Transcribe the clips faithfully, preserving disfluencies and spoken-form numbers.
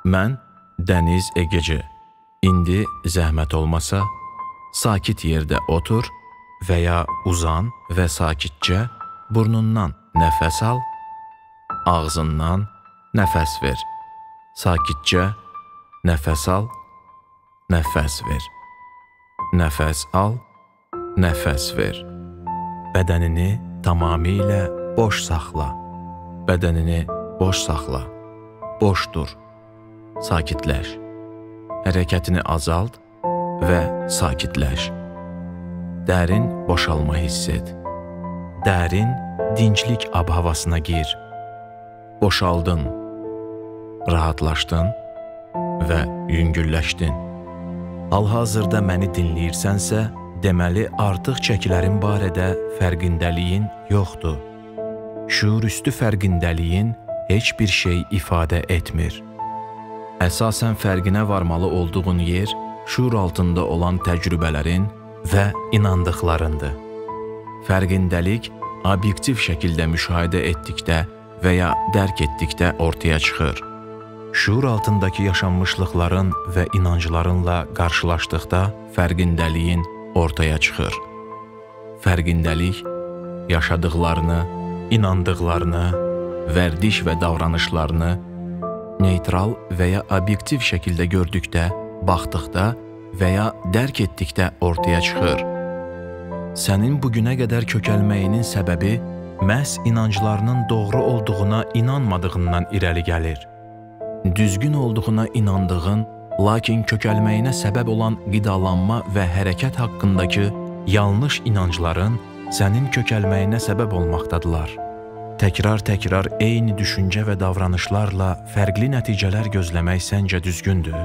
Mən Dəniz Egeci. İndi zəhmət olmasa, sakit yerdə otur və ya uzan və sakitcə burnundan nəfəs al, ağzından nəfəs ver. Sakitcə nəfəs al, nəfəs ver. Nəfəs al, nəfəs ver. Bədənini tamamilə boş saxla. Bədənini boş saxla. Boş dur. Sakitləş. Hərəkətini azalt və sakitləş. Dərin boşalma hiss et. Dərin dinclik ab-havasına gir. Boşaldın. Rahatlaşdın və yüngülləşdin. Hal-hazırda məni dinləyirsənsə, deməli artıq çəkilərin barədə fərqindəliyin yoxdur. Şuurüstü fərqindəliyin heç bir şey ifadə etmir. Əsasən fərqinə varmalı olduğun yer şuur altında olan təcrübələrin və inandıqlarındır. Fərqindəlik obyektiv şəkildə müşahidə etdikdə və ya dərk etdikdə ortaya çıxır. Şuur altındakı yaşanmışlıqların və inanclarınla qarşılaşdıqda fərqindəliyin ortaya çıxır. Fərqindəlik yaşadıqlarını, inandıqlarını, vərdiş və davranışlarını neytral və ya obyektiv şəkildə gördükdə, baxdıqda və ya dərk etdikdə ortaya çıxır. Sənin bugünə qədər kökəlməyinin səbəbi məhz inanclarının doğru olduğuna inanmadığından irəli gəlir. Düzgün olduğuna inandığın, lakin kökəlməyinə səbəb olan qidalanma və hərəkət haqqındakı yanlış inancların sənin kökəlməyinə səbəb olmaqdadılar. Təkrar-təkrar eyni düşüncə və davranışlarla fərqli nəticələr gözləmək səncə düzgündür?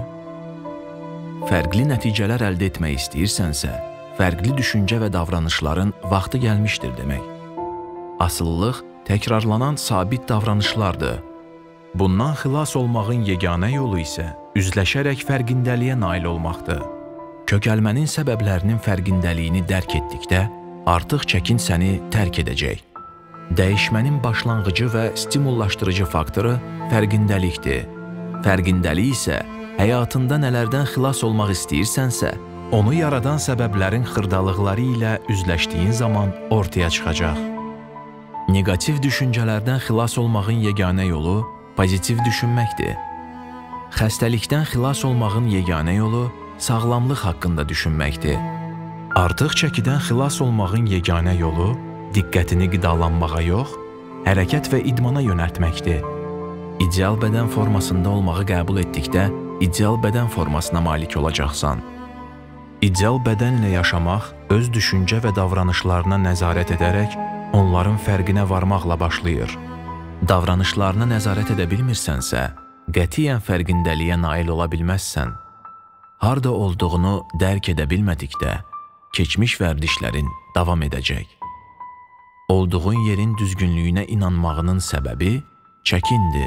Fərqli nəticələr əldə etmək istəyirsənsə, fərqli düşüncə və davranışların vaxtı gəlmişdir demək. Asıllıq təkrarlanan sabit davranışlardır. Bundan xilas olmağın yeganə yolu isə üzləşərək fərqindəliyə nail olmaqdır. Kökəlmənin səbəblərinin fərqindəliyini dərk etdikdə, artıq çəkin səni tərk edəcək. Dəyişmənin başlanğıcı və stimullaşdırıcı faktoru fərqindəlikdir. Fərqindəlik isə həyatında nələrdən xilas olmaq istəyirsənsə, onu yaradan səbəblərin xırdalıqları ilə üzləşdiyin zaman ortaya çıxacaq. Negativ düşüncələrdən xilas olmağın yeganə yolu pozitiv düşünməkdir. Xəstəlikdən xilas olmağın yeganə yolu sağlamlıq haqqında düşünməkdir. Artıq çəkidən xilas olmağın yeganə yolu diqqətini qidalanmağa yox, hərəkət və idmana yönəltməkdir. İdeal bədən formasında olmağı qəbul etdikdə, ideal bədən formasına malik olacaqsan. İdeal bədənlə yaşamaq öz düşüncə və davranışlarına nəzarət edərək, onların fərqinə varmaqla başlayır. Davranışlarına nəzarət edə bilmirsənsə, qətiyyən fərqindəliyə nail ola bilməzsən. Harda olduğunu dərk edə bilmədikdə, keçmiş vərdişlərin davam edəcək. Olduğun yerin düzgünlüyünə inanmağının səbəbi çəkindir.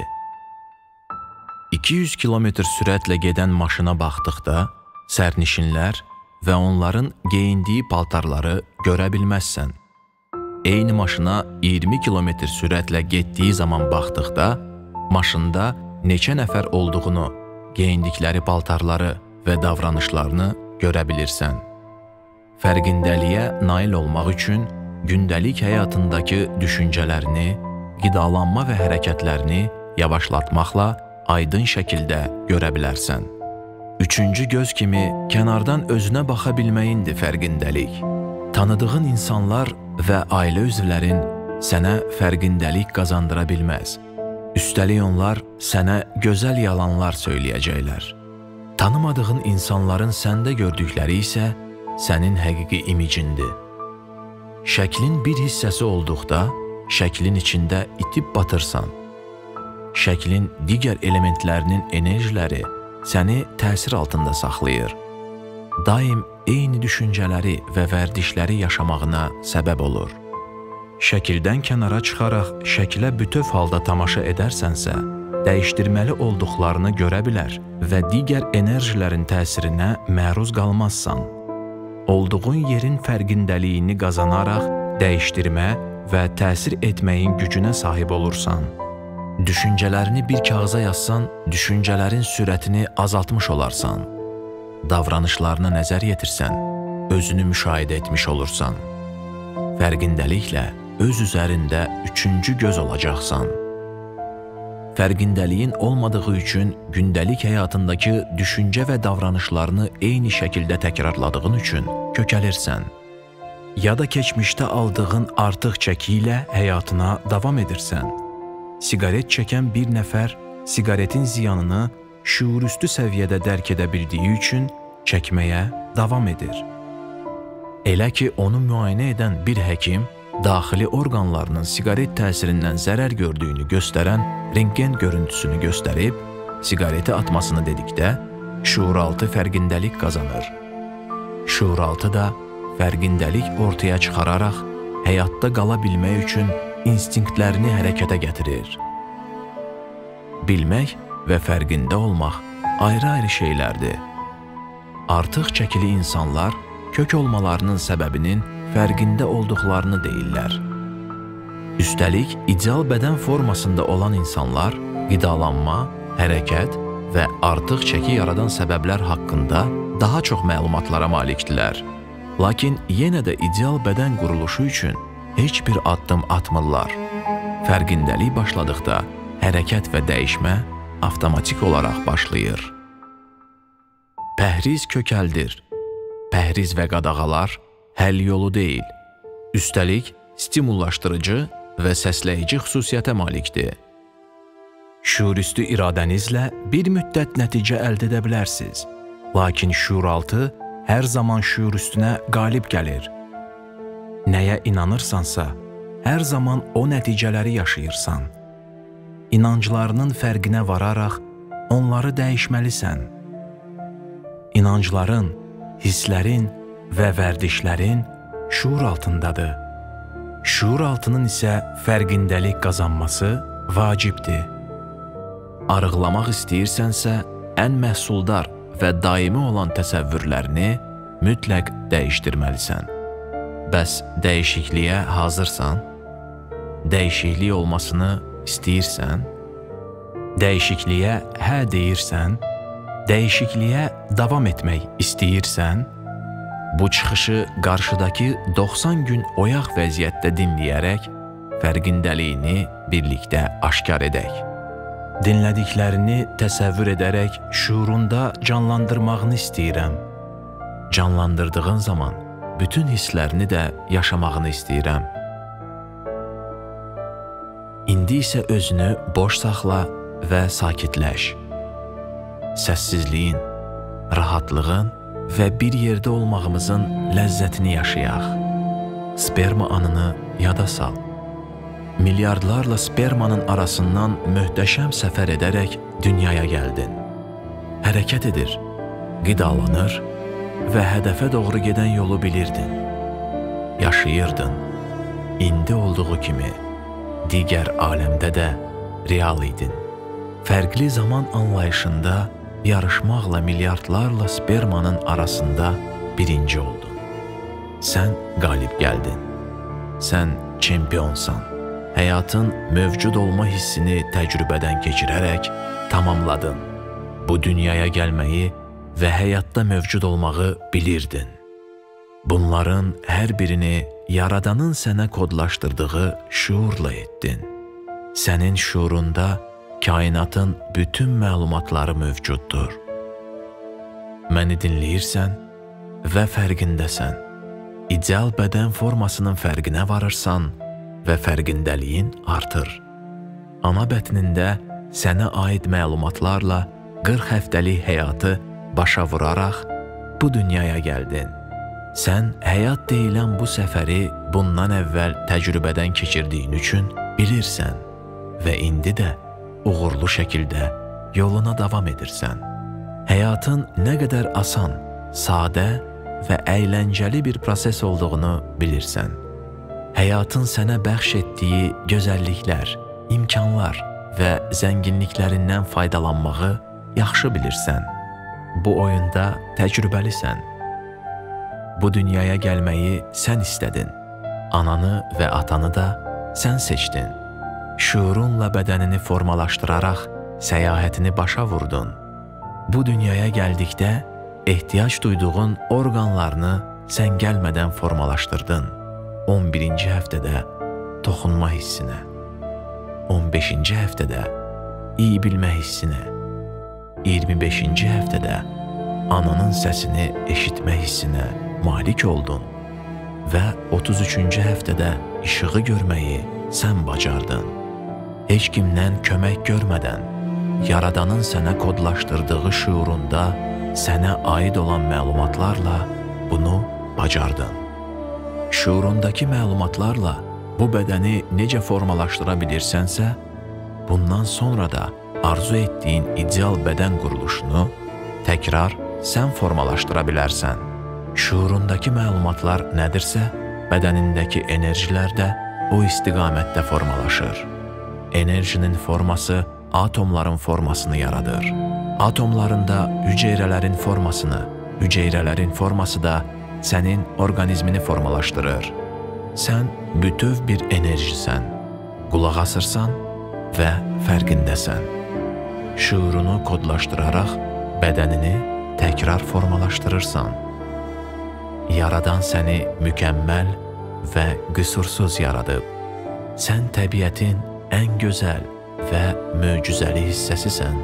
iki yüz kilometr sürətlə gedən maşına baxdıqda, sərnişinlər və onların geyindiyi paltarları görə bilməzsən. Eyni maşına iyirmi kilometr sürətlə getdiyi zaman baxdıqda, maşında neçə nəfər olduğunu, geyindikləri paltarları və davranışlarını görə bilirsən. Fərqindəliyə nail olmaq üçün gündəlik həyatındakı düşüncələrini, qidalanma və hərəkətlərini yavaşlatmaqla aydın şəkildə görə bilərsən. Üçüncü göz kimi kənardan özünə baxa bilməyindir fərqindəlik. Tanıdığın insanlar və ailə üzvlərin sənə fərqindəlik qazandıra bilməz. Üstəlik onlar sənə gözəl yalanlar söyləyəcəklər. Tanımadığın insanların səndə gördükləri isə sənin həqiqi imicindir. Şəklin bir hissəsi olduqda, şəklin içində itib batırsan. Şəklin digər elementlərinin enerjiləri səni təsir altında saxlayır. Daim eyni düşüncələri və vərdişləri yaşamağına səbəb olur. Şəkildən kənara çıxaraq şəklə bütöv halda tamaşa edərsənsə, dəyişdirməli olduqlarını görə bilər və digər enerjilərin təsirinə məruz qalmazsan. Olduğun yerin fərqindəliyini qazanaraq dəyişdirmə və təsir etməyin gücünə sahib olursan. Düşüncələrini bir kağıza yazsan, düşüncələrin sürətini azaltmış olarsan. Davranışlarına nəzər yetirsən, özünü müşahidə etmiş olursan. Fərqindəliklə öz üzərində üçüncü göz olacaqsan. Fərqindəliyin olmadığı üçün gündəlik həyatındakı düşüncə və davranışlarını eyni şəkildə təkrarladığın üçün kökəlirsən. Ya da keçmişdə aldığın artıq çəki ilə həyatına davam edirsən. Siqaret çəkən bir nəfər siqaretin ziyanını şuurüstü səviyyədə dərk edə bildiyi üçün çəkməyə davam edir. Elə ki, onu müayinə edən bir həkim daxili orqanlarının siqaret təsirindən zərər gördüyünü göstərən rentgen görüntüsünü göstərib, siqareti atmasını dedikdə şuuraltı fərqindəlik qazanır. Şuuraltı da fərqindəlik ortaya çıxararaq həyatda qala bilmək üçün instinktlərini hərəkətə gətirir. Bilmək və fərqində olmaq ayrı-ayrı şeylərdir. Artıq çəkili insanlar kök olmalarının səbəbinin fərqində olduqlarını deyirlər. Üstəlik, ideal bədən formasında olan insanlar qidalanma, hərəkət və artıq çəki yaradan səbəblər haqqında daha çox məlumatlara malikdirlər. Lakin yenə də ideal bədən quruluşu üçün heç bir addım atmırlar. Fərqindəlik başladıqda hərəkət və dəyişmə avtomatik olaraq başlayır. Pəhriz kökəldir. Pəhriz və qadağalar həll yolu deyil. Üstəlik, stimullaşdırıcı və səsləyici xüsusiyyətə malikdir. Şuurüstü iradənizlə bir müddət nəticə əldə edə bilərsiniz. Lakin şuuraltı hər zaman şuurüstünə qalib gəlir. Nəyə inanırsansa, hər zaman o nəticələri yaşayırsan. İnanclarının fərqinə vararaq onları dəyişməlisən. İnancların, hisslərin və vərdişlərin şuur altındadır. Şuur altının isə fərqindəlik qazanması vacibdir. Arıqlamaq istəyirsənsə, ən məhsuldar və daimi olan təsəvvürlərini mütləq dəyişdirməlisən. Bəs dəyişikliyə hazırsan? Dəyişiklik olmasını istəyirsən? Dəyişikliyə hə deyirsən? Dəyişikliyə davam etmək istəyirsən? Bu çıxışı qarşıdakı doxsan gün oyaq vəziyyətdə dinləyərək fərqindəliyini birlikdə aşkar edək. Dinlədiklərini təsəvvür edərək şuurunda canlandırmağını istəyirəm. Canlandırdığın zaman bütün hisslərini də yaşamağını istəyirəm. İndi isə özünü boş saxla və sakitləş. Səssizliyin, rahatlığın və bir yerdə olmağımızın ləzzətini yaşayaq. Sperma anını yada sal. Milyardlarla spermanın arasından möhtəşəm səfər edərək dünyaya gəldin. Hərəkət edir, qidalanır və hədəfə doğru gedən yolu bilirdin. Yaşayırdın. İndi olduğu kimi digər aləmdə də real idin. Fərqli zaman anlayışında yarışmaqla milyardlarla spermanın arasında birinci oldun. Sən qalib gəldin. Sən çempionsan. Həyatın mövcud olma hissini təcrübədən keçirərək tamamladın. Bu dünyaya gəlməyi və həyatda mövcud olmağı bilirdin. Bunların hər birini Yaradanın sənə kodlaşdırdığı şuurla etdin. Sənin şuurunda kainatın bütün məlumatları mövcuddur. Məni dinləyirsən və fərqindəsən. İdeal bədən formasının fərqinə varırsan və fərqindəliyin artır. Ana bətnində sənə aid məlumatlarla qırx həftəlik həyatı başa vuraraq bu dünyaya gəldin. Sən həyat deyilən bu səfəri bundan əvvəl təcrübədən keçirdiyin üçün bilirsən və indi də uğurlu şəkildə yoluna davam edirsən. Həyatın nə qədər asan, sadə və əyləncəli bir proses olduğunu bilirsən. Həyatın sənə bəxş etdiyi gözəlliklər, imkanlar və zənginliklərindən faydalanmağı yaxşı bilirsən. Bu oyunda təcrübəlisən. Bu dünyaya gəlməyi sən istədin. Ananı və atanı da sən seçdin. Şuurunla bədənini formalaşdıraraq səyahətini başa vurdun. Bu dünyaya gəldikdə ehtiyac duyduğun orqanlarını sən gəlmədən formalaşdırdın. on birinci həftədə toxunma hissinə, on beşinci həftədə iyi bilmə hissinə, iyirmi beşinci həftədə ananın səsini eşitmə hissinə malik oldun və otuz üçüncü həftədə işığı görməyi sən bacardın. Heç kimdən kömək görmədən, Yaradanın sənə kodlaşdırdığı şuurunda sənə aid olan məlumatlarla bunu bacardın. Şuurundakı məlumatlarla bu bədəni necə formalaşdıra bilirsənsə, bundan sonra da arzu etdiyin ideal bədən quruluşunu təkrar sən formalaşdıra bilərsən. Şuurundakı məlumatlar nədirsə, bədənindəki enerjilər də o istiqamətdə formalaşır. Enerjinin forması atomların formasını yaradır. Atomlarında hüceyrələrin formasını, hüceyrələrin forması da sənin orqanizmini formalaşdırır. Sən bütöv bir enerjisən, qulaq asırsan və fərqindəsən. Şuurunu kodlaşdıraraq bədənini təkrar formalaşdırırsan. Yaradan səni mükəmməl və qüsursuz yaradıb. Sən təbiətin ən gözəl və möcüzəli hissəsisən.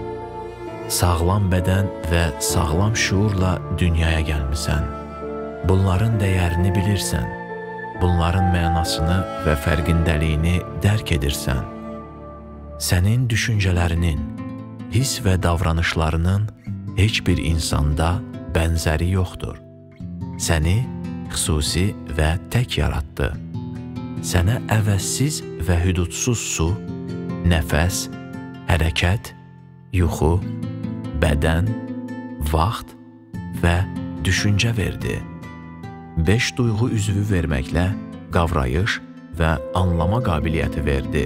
Sağlam bədən və sağlam şuurla dünyaya gəlmisən. Bunların dəyərini bilirsən. Bunların mənasını və fərqindəliyini dərk edirsən. Sənin düşüncələrinin, hiss və davranışlarının heç bir insanda bənzəri yoxdur. Səni xüsusi və tək yaratdı. Sənə əvəzsiz və hüdudsuz su, nəfəs, hərəkət, yuxu, bədən, vaxt və düşüncə verdi. Beş duyğu üzvü verməklə qavrayış və anlama qabiliyyəti verdi.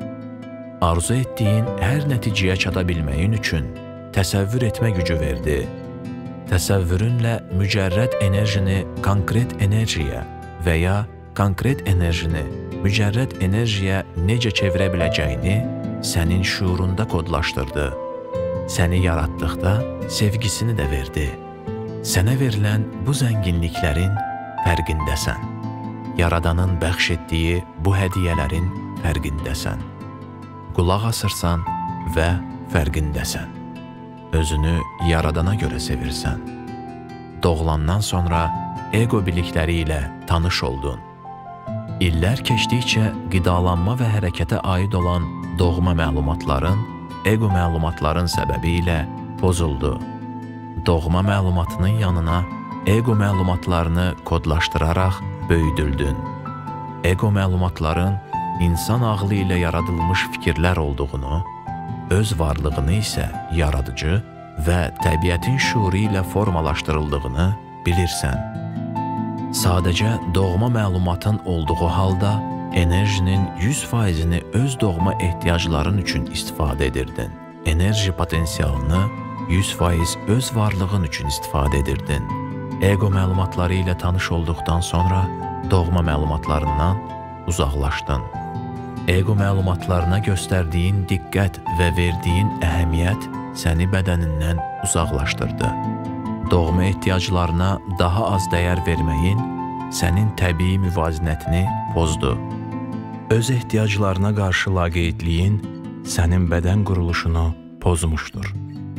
Arzu etdiyin hər nəticəyə çata bilməyin üçün təsəvvür etmə gücü verdi. Təsəvvürünlə mücərrəd enerjini konkret enerjiyə və ya konkret enerjini mücərrəd enerjiyə necə çevirə biləcəyini sənin şuurunda kodlaşdırdı. Səni yaratdıqda sevgisini də verdi. Sənə verilən bu zənginliklərin fərqindəsən. Yaradanın bəxş etdiyi bu hədiyyələrin fərqindəsən. Qulaq asırsan və fərqindəsən. Özünü Yaradana görə sevirsən. Doğulandan sonra ego bilikləri ilə tanış oldun. İllər keçdikcə qidalanma və hərəkətə aid olan doğma məlumatların, ego məlumatların səbəbi ilə pozuldu. Doğma məlumatının yanına ego məlumatlarını kodlaşdıraraq böyüdüldün. Ego məlumatların insan ağlı ilə yaradılmış fikirlər olduğunu, öz varlığını isə yaradıcı və təbiətin şuuru ilə formalaşdırıldığını bilirsən. Sadəcə doğma məlumatın olduğu halda enerjinin yüz faizini öz doğma ehtiyacların üçün istifadə edirdin. Enerji potensialını yüz faiz öz varlığın üçün istifadə edirdin. Ego məlumatları ilə tanış olduqdan sonra doğma məlumatlarından uzaqlaşdın. Ego məlumatlarına göstərdiyin diqqət və verdiyin əhəmiyyət səni bədənindən uzaqlaşdırdı. Doğma ehtiyaclarına daha az dəyər verməyin sənin təbii müvazinətini pozdu. Öz ehtiyaclarına qarşı laqeydliyin sənin bədən quruluşunu pozmuşdur.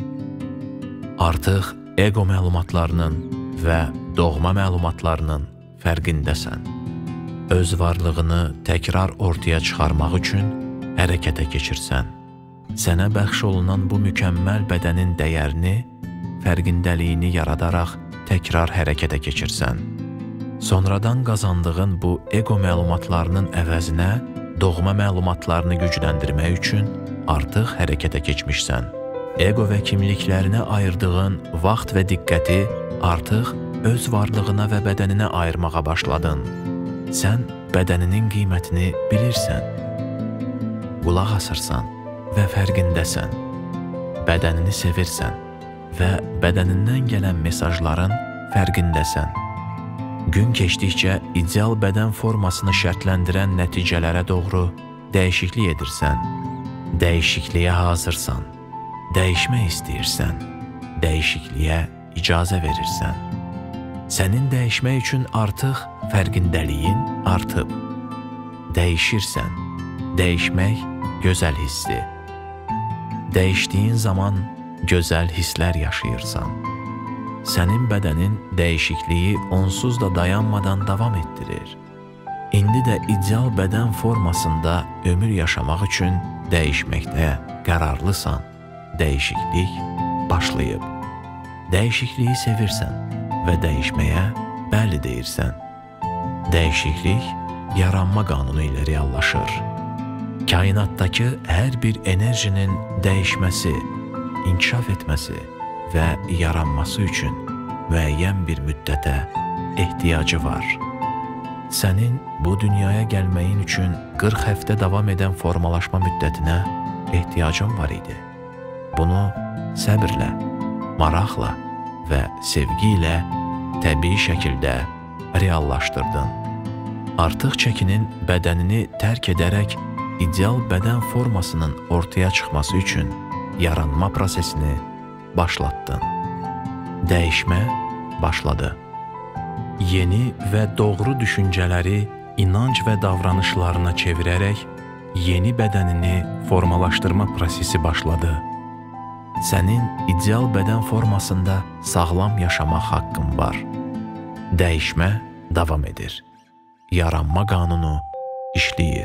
Artıq ego məlumatlarının və doğma məlumatlarının fərqindəsən. Öz varlığını təkrar ortaya çıxarmaq üçün hərəkətə keçirsən. Sənə bəxş olunan bu mükəmməl bədənin dəyərini, fərqindəliyini yaradaraq təkrar hərəkətə keçirsən. Sonradan qazandığın bu ego məlumatlarının əvəzinə doğma məlumatlarını gücləndirmək üçün artıq hərəkətə keçmişsən. Ego və kimliklərinə ayırdığın vaxt və diqqəti artıq öz varlığına və bədəninə ayırmağa başladın. Sən bədəninin qiymətini bilirsən, qulaq asırsan və fərqindəsən, bədənini sevirsən və bədənindən gələn mesajların fərqindəsən. Gün keçdikcə ideal bədən formasını şərtləndirən nəticələrə doğru dəyişiklik edirsən, dəyişikliyə hazırsan, dəyişmək istəyirsən, dəyişikliyə icazə verirsən. Sənin dəyişmək üçün artıq fərqindəliyin artıb. Dəyişirsən, dəyişmək gözəl hissdir. Dəyişdiyin zaman gözəl hisslər yaşayırsan. Sənin bədənin dəyişikliyi onsuz da dayanmadan davam etdirir. İndi də ideal bədən formasında ömür yaşamaq üçün dəyişməkdə qərarlısan. Dəyişiklik başlayıb. Dəyişikliyi sevirsən və dəyişməyə bəli deyirsən. Dəyişiklik yaranma qanunu ilə reallaşır. Kainatdakı hər bir enerjinin dəyişməsi, inkişaf etməsi və yaranması üçün müəyyən bir müddətə ehtiyacı var. Sənin bu dünyaya gəlməyin üçün qırx həftə davam edən formalaşma müddətinə ehtiyacın var idi. Bunu səbirlə, maraqla və sevgi ilə təbii şəkildə reallaşdırdın. Artıq çəkinin bədənini tərk edərək ideal bədən formasının ortaya çıxması üçün yaranma prosesini başlatdın. Dəyişmə başladı. Yeni və doğru düşüncələri inanc və davranışlarına çevirərək yeni bədənini formalaşdırma prosesi başladı. Sənin ideal bədən formasında sağlam yaşamaq haqqın var. Dəyişmə davam edir. Yaranma qanunu işləyir.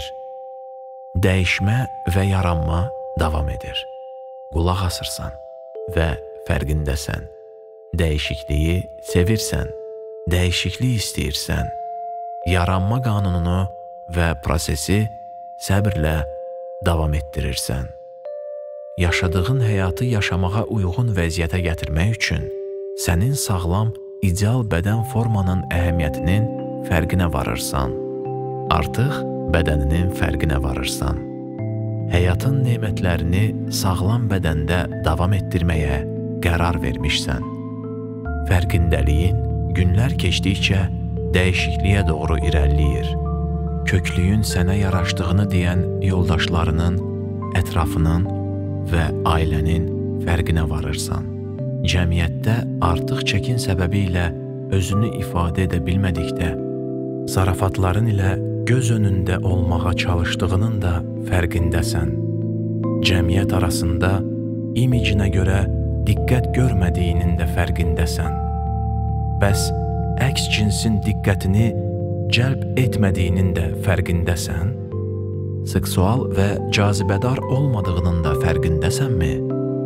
Dəyişmə və yaranma davam edir. Qulaq asırsan və fərqindəsən. Dəyişikliyi sevirsən, dəyişiklik istəyirsən. Yaranma qanununu və prosesi səbirlə davam etdirirsən. Yaşadığın həyatı yaşamağa uyğun vəziyyətə gətirmək üçün sənin sağlam, ideal bədən formanın əhəmiyyətinin fərqinə varırsan. Artıq bədəninin fərqinə varırsan. Həyatın nemətlərini sağlam bədəndə davam etdirməyə qərar vermişsən. Fərqindəliyin günlər keçdikcə dəyişikliyə doğru irəliləyir. Köklüyün sənə yaraşdığını deyən yoldaşlarının, ətrafının və ailənin fərqinə varırsan. Cəmiyyətdə artıq çəkin səbəbi ilə özünü ifadə edə bilmədikdə, zarafatların ilə göz önündə olmağa çalışdığının da fərqindəsən. Cəmiyyət arasında imicinə görə diqqət görmədiyinin də fərqindəsən. Bəs əks cinsin diqqətini cəlb etmədiyinin də fərqindəsən? Seksual və cazibədar olmadığının da fərqindəsənmi?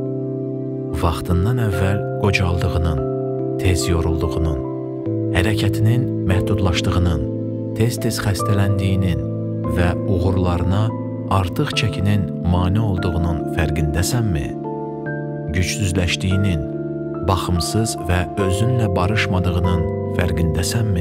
Vaxtından əvvəl qocaldığının, tez yorulduğunun, hərəkətinin məhdudlaşdığının, tez-tez xəstələndiyinin və uğurlarına artıq çəkinin mane olduğunun fərqindəsənmi? Gücsüzləşdiyinin, baxımsız və özünlə barışmadığının fərqindəsənmi?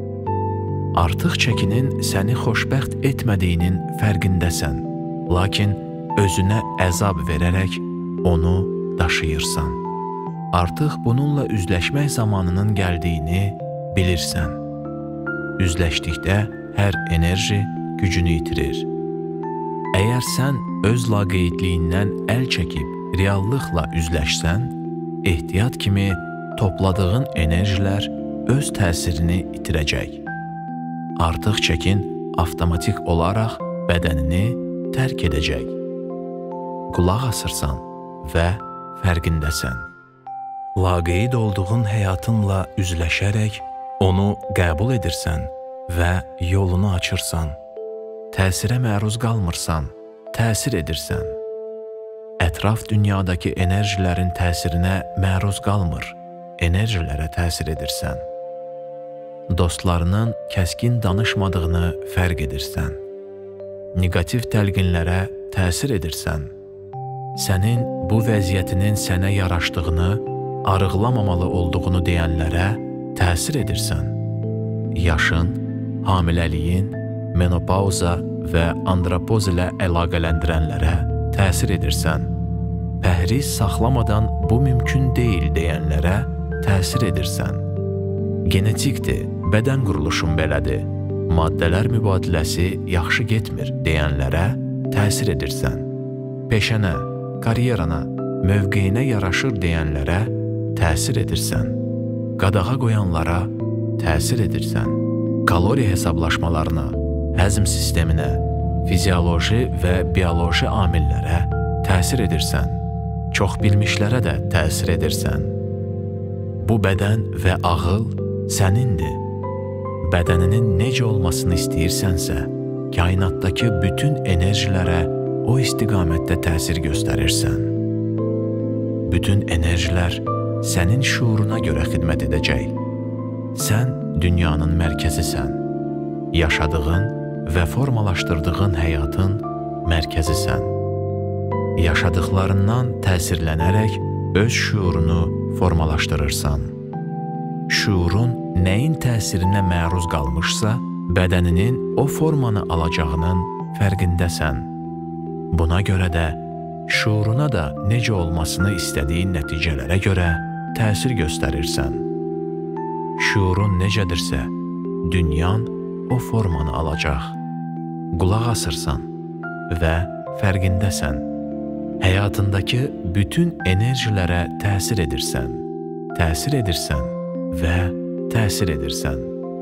Artıq çəkinin səni xoşbəxt etmədiyinin fərqindəsən, lakin özünə əzab verərək onu daşıyırsan. Artıq bununla üzləşmək zamanının gəldiyini bilirsən. Üzləşdikdə hər enerji gücünü itirir. Əgər sən öz laqeydliyindən əl çəkib reallıqla üzləşsən, ehtiyat kimi topladığın enerjilər öz təsirini itirəcək. Artıq çəkin avtomatik olaraq bədənini tərk edəcək. Qulaq asırsan və fərqindəsən. Laqeyd olduğun həyatınla üzləşərək onu qəbul edirsən və yolunu açırsan. Təsirə məruz qalmırsan, təsir edirsən. Ətraf dünyadakı enerjilərin təsirinə məruz qalmır, enerjilərə təsir edirsən. Dostlarının kəskin danışmadığını fərq edirsən. Negativ təlqinlərə təsir edirsən. Sənin bu vəziyyətinin sənə yaraşdığını, arıqlamamalı olduğunu deyənlərə təsir edirsən. Yaşın, hamiləliyin, menopauza və andropoz ilə əlaqələndirənlərə təsir edirsən. Pəhriz saxlamadan bu mümkün deyil deyənlərə təsir edirsən. Genetikdir, bədən quruluşun belədir. Maddələr mübadiləsi yaxşı getmir deyənlərə təsir edirsən. Peşənə, karyerana, mövqeyinə yaraşır deyənlərə təsir edirsən. Qadağa qoyanlara təsir edirsən. Kaloriya hesablaşmalarına, həzm sisteminə, fizioloji və bioloji amillərə təsir edirsən. Çox bilmişlərə də təsir edirsən. Bu bədən və ağıl sənindir. Bədəninin necə olmasını istəyirsənsə, kainatdakı bütün enerjilərə o istiqamətdə təsir göstərirsən. Bütün enerjilər sənin şuuruna görə xidmət edəcək. Sən dünyanın mərkəzisən. Yaşadığın və formalaşdırdığın həyatın mərkəzisən. Yaşadıqlarından təsirlənərək öz şuurunu formalaşdırırsan. Şuurun nəyin təsirinə məruz qalmışsa, bədəninin o formanı alacağının fərqindəsən. Buna görə də şuuruna da necə olmasını istədiyin nəticələrə görə təsir göstərirsən. Şuurun necədirsə, dünyan o formanı alacaq. Qulaq asırsan və fərqindəsən. Həyatındakı bütün enerjilərə təsir edirsən, təsir edirsən və təsir edirsən.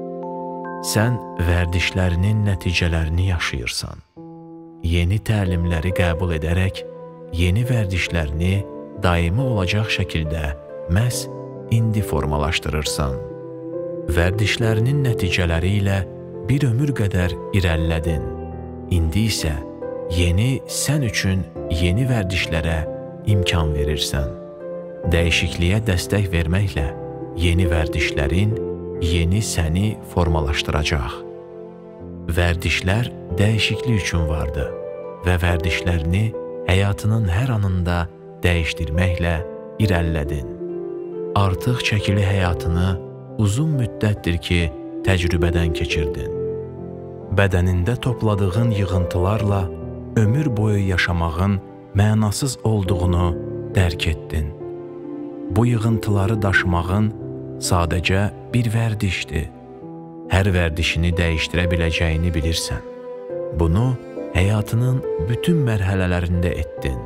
Sən vərdişlərinin nəticələrini yaşayırsan. Yeni təlimləri qəbul edərək, yeni vərdişlərini daimi olacaq şəkildə məhz indi formalaşdırırsan. Vərdişlərinin nəticələri ilə bir ömür qədər irəlilədin. İndi isə yeni sən üçün yeni vərdişlərə imkan verirsən. Dəyişikliyə dəstək verməklə yeni vərdişlərin yeni səni formalaşdıracaq. Vərdişlər dəyişiklik üçün vardı və vərdişlərini həyatının hər anında dəyişdirməklə irəlilədin. Artıq çəkili həyatını uzun müddətdir ki, təcrübədən keçirdin. Bədənində topladığın yığıntılarla ömür boyu yaşamağın mənasız olduğunu dərk etdin. Bu yığıntıları daşımağın sadəcə bir vərdişdir. Hər vərdişini dəyişdirə biləcəyini bilirsən. Bunu həyatının bütün mərhələlərində etdin.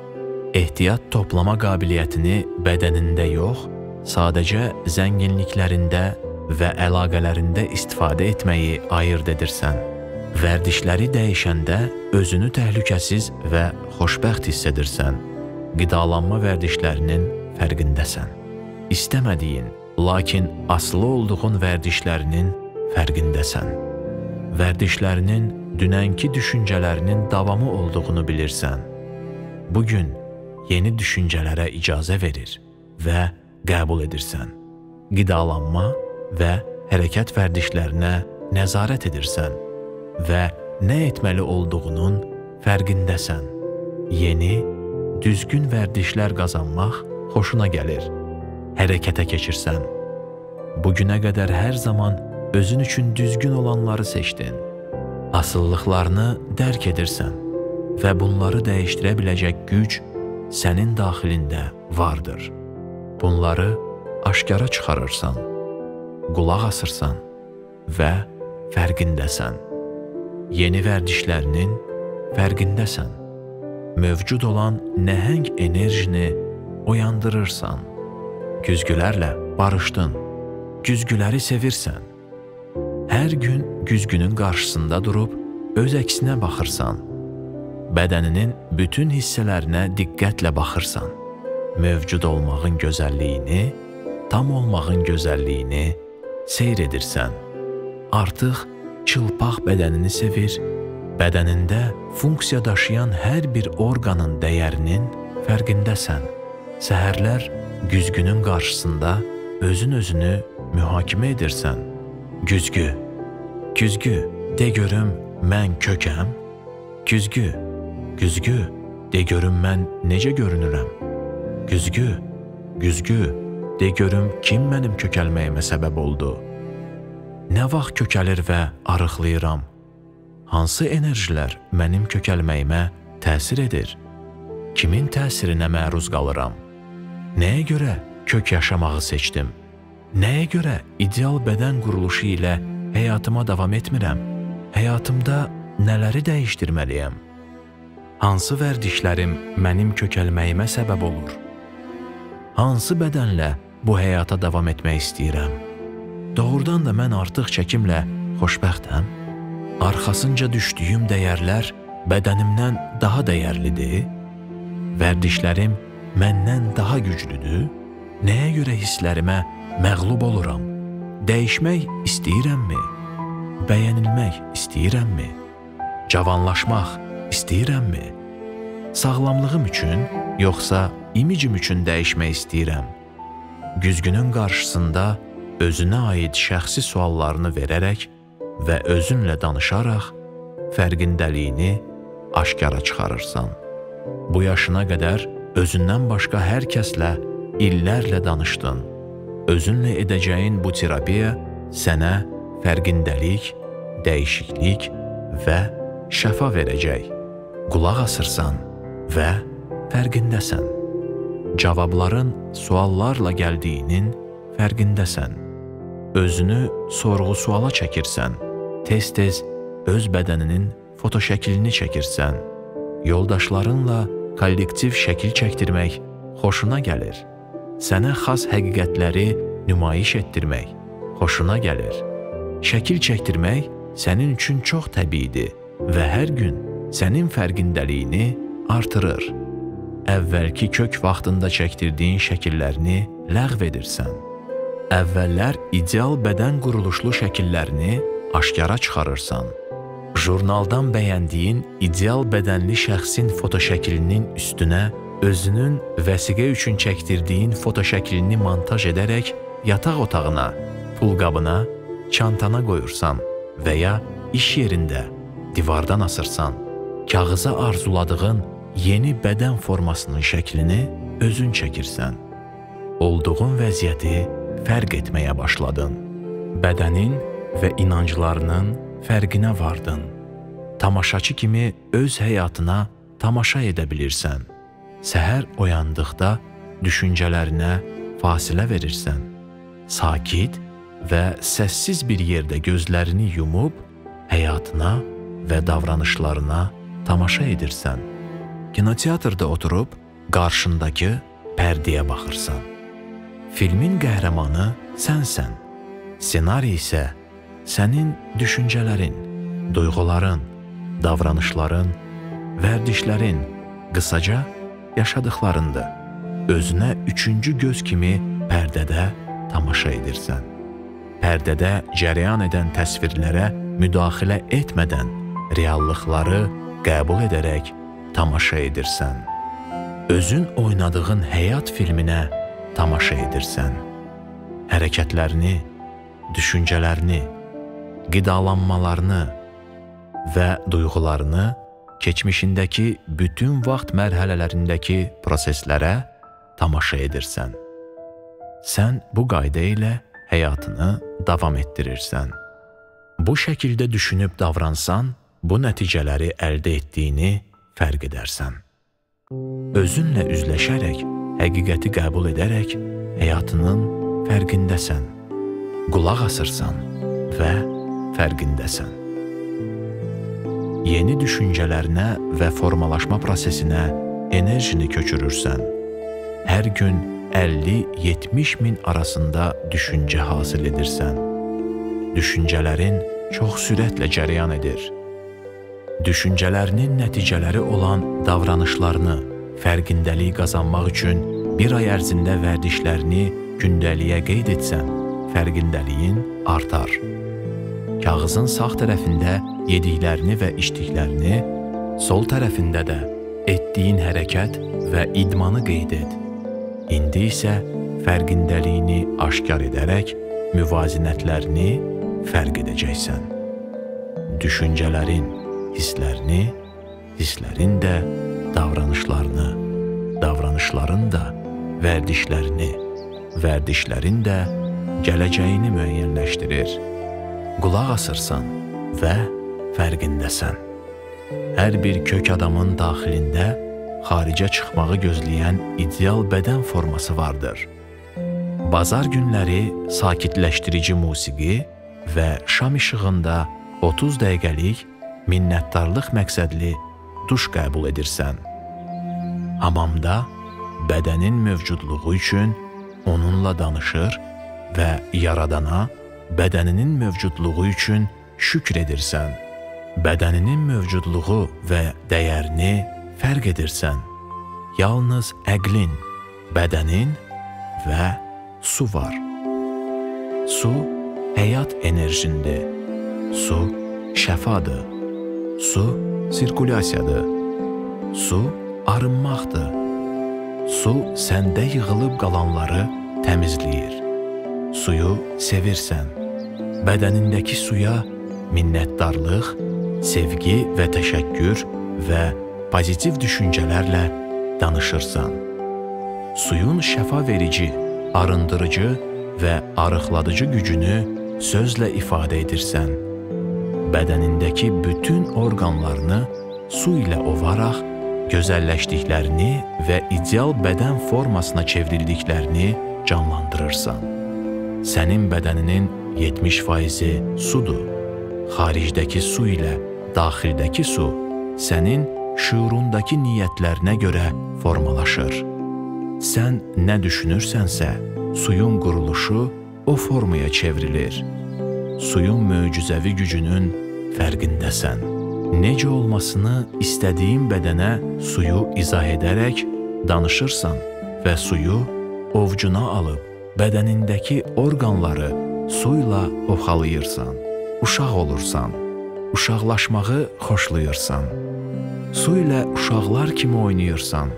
Ehtiyat toplama qabiliyyətini bədənində yox, sadəcə zənginliklərində və əlaqələrində istifadə etməyi ayırd edirsən. Vərdişləri dəyişəndə özünü təhlükəsiz və xoşbəxt hiss edirsən. Qidalanma vərdişlərinin fərqindəsən. İstəmədiyin, lakin asılı olduğun vərdişlərinin fərqindəsən. Vərdişlərinin dünənki düşüncələrinin davamı olduğunu bilirsən. Bugün yeni düşüncələrə icazə verir və qəbul edirsən. Qidalanma və hərəkət vərdişlərinə nəzarət edirsən və nə etməli olduğunun fərqindəsən. Yeni, düzgün vərdişlər qazanmaq xoşuna gəlir. Hərəkətə keçirsən. Bugünə qədər hər zaman özün üçün düzgün olanları seçdin. Asıllıqlarını dərk edirsən və bunları dəyişdirə biləcək güc sənin daxilində vardır. Bunları aşkara çıxarırsan, qulaq asırsan və fərqindəsən. Yeni vərdişlərinin fərqindəsən. Mövcud olan nəhəng enerjini oyandırırsan. Güzgülərlə barışdın. Güzgüləri sevirsən. Hər gün güzgünün qarşısında durub öz əksinə baxırsan. Bədəninin bütün hissələrinə diqqətlə baxırsan. Mövcud olmağın gözəlliyini, tam olmağın gözəlliyini seyr edirsən. Artıq çılpaq bədənini sevir, bədənində funksiya daşıyan hər bir orqanın dəyərinin fərqindəsən. Səhərlər güzgünün qarşısında özün-özünü mühakimə edirsən. Güzgü, güzgü, de görüm mən kökəm. Güzgü, güzgü, de görüm mən necə görünürəm. Güzgü, güzgü, de görüm kim mənim kökəlməyimə səbəb oldu. Nə vaxt kökəlir və arıqlayıram? Hansı enerjilər mənim kökəlməyimə təsir edir? Kimin təsirinə məruz qalıram? Nəyə görə kök yaşamağı seçdim? Nəyə görə ideal bədən quruluşu ilə həyatıma davam etmirəm? Həyatımda nələri dəyişdirməliyəm? Hansı vərdişlərim mənim kökəlməyimə səbəb olur? Hansı bədənlə bu həyata davam etmək istəyirəm? Doğrudan da mən artıq çəkimlə xoşbəxtəm? Arxasınca düşdüyüm dəyərlər bədənimdən daha dəyərlidir? Vərdişlərim məndən daha güclüdür? Nəyə görə hisslərimə məğlub oluram? Dəyişmək istəyirəmmi? Bəyənilmək istəyirəmmi? Cavanlaşmaq istəyirəmmi? Sağlamlığım üçün, yoxsa imicim üçün dəyişmək istəyirəm? Güzgünün qarşısında özünə aid şəxsi suallarını verərək və özünlə danışaraq fərqindəliyini aşkara çıxarırsan. Bu yaşına qədər özündən başqa hər kəslə illərlə danışdın. Özünlə edəcəyin bu terapiya sənə fərqindəlik, dəyişiklik və şəfa verəcək. Qulaq asırsan və fərqindəsən. Cavabların suallarla gəldiyinin fərqindəsən. Özünü sorğu-suala çəkirsən. Tez-tez öz bədəninin fotoşəklini çəkirsən. Yoldaşlarınla kollektiv şəkil çəkdirmək xoşuna gəlir. Sənə xas həqiqətləri nümayiş etdirmək xoşuna gəlir. Şəkil çəkdirmək sənin üçün çox təbiidir və hər gün sənin fərqindəliyini artırır. Əvvəlki kök vaxtında çəkdirdiyin şəkillərini ləğv edirsən. Əvvəllər ideal bədən quruluşlu şəkillərini aşkara çıxarırsan. Jurnaldan bəyəndiyin ideal bədənli şəxsin fotoşəklinin üstünə özünün vəsiqə üçün çəkdirdiyin fotoşəklini montaj edərək yataq otağına, pulqabına, çantana qoyursan və ya iş yerində divardan asırsan. Kağıza arzuladığın yeni bədən formasının şəklini özün çəkirsən. Olduğun vəziyyəti fərq etməyə başladın. Bədənin və inanclarının fərqinə vardın. Tamaşaçı kimi öz həyatına tamaşa edə bilirsən. Səhər oyandıqda düşüncələrinə fasilə verirsən. Sakit və səssiz bir yerdə gözlərini yumub, həyatına və davranışlarına tamaşa edirsən. Kinoteatrda oturub qarşındakı pərdəyə baxırsan. Filmin qəhrəmanı sənsən. Ssenari isə sənin düşüncələrin, duyğuların, davranışların, vərdişlərin, qısaca yaşadıqlarındır. Özünə üçüncü göz kimi pərdədə tamaşa edirsən. Pərdədə cərəyan edən təsvirlərə müdaxilə etmədən reallıqları qəbul edərək tamaşa edirsən. Özün oynadığın həyat filminə tamaşa edirsən. Hərəkətlərini, düşüncələrini, qidalanmalarını və duyğularını keçmişindəki bütün vaxt mərhələlərindəki proseslərə tamaşa edirsən. Sən bu qayda ilə həyatını davam etdirirsən. Bu şəkildə düşünüb davransan, bu nəticələri əldə etdiyini fərq edərsən. Özünlə üzləşərək, həqiqəti qəbul edərək, həyatının fərqindəsən. Qulaq asırsan və fərqindəsən. Yeni düşüncələrinə və formalaşma prosesinə enerjini köçürürsən. Hər gün əlli yetmiş min arasında düşüncə hasil edirsən. Düşüncələrin çox sürətlə cərəyan edir. Düşüncələrinin nəticələri olan davranışlarını fərqindəlik qazanmaq üçün bir ay ərzində vərdişlərini gündəliyə qeyd etsən, fərqindəliyin artar. Kağızın sağ tərəfində yediklərini və içdiklərini, sol tərəfində də etdiyin hərəkət və idmanı qeyd et. İndi isə fərqindəliyini aşkar edərək müvazinətlərini fərq edəcəksən. Düşüncələrin hisslərini, hisslərin də davranışlarını, davranışların da vərdişlərini, vərdişlərin də gələcəyini müəyyənləşdirir. Qulaq asırsan və fərqindəsən. Hər bir kök adamın daxilində xaricə çıxmağı gözləyən ideal bədən forması vardır. Bazar günləri sakitləşdirici musiqi və şam işığında otuz dəqiqəlik minnətdarlıq məqsədli duş qəbul edirsən. Hamamda bədənin mövcudluğu üçün onunla danışır və Yaradana bədəninin mövcudluğu üçün şükr edirsən. Bədəninin mövcudluğu və dəyərini fərq edirsən. Yalnız əqlin, bədənin və su var. Su həyat enerjindir. Su şəfadır. Su sirkulyasiyadır. Su arınmaqdır. Su səndə yığılıb qalanları təmizləyir. Suyu sevirsən. Bədənindəki suya minnətdarlıq, sevgi və təşəkkür və pozitiv düşüncələrlə danışırsan. Suyun şəfa verici, arındırıcı və arıqladıcı gücünü sözlə ifadə edirsən. Bədənindəki bütün orqanlarını su ilə ovaraq gözəlləşdiklərini və ideal bədən formasına çevrildiklərini canlandırırsan. Sənin bədəninin yetmiş faizi sudur. Xaricdəki su ilə daxildəki su sənin şüurundakı niyyətlərinə görə formalaşır. Sən nə düşünürsənsə, suyun quruluşu o formaya çevrilir. Suyun möcüzəvi gücünün fərqindəsən. Necə olmasını istədiyin bədənə suyu izah edərək danışırsan və suyu ovcuna alıb bədənindəki orqanları suyla oxalayırsan. Uşaq olursan, uşaqlaşmağı xoşlayırsan. Su ilə uşaqlar kimi oynayırsan,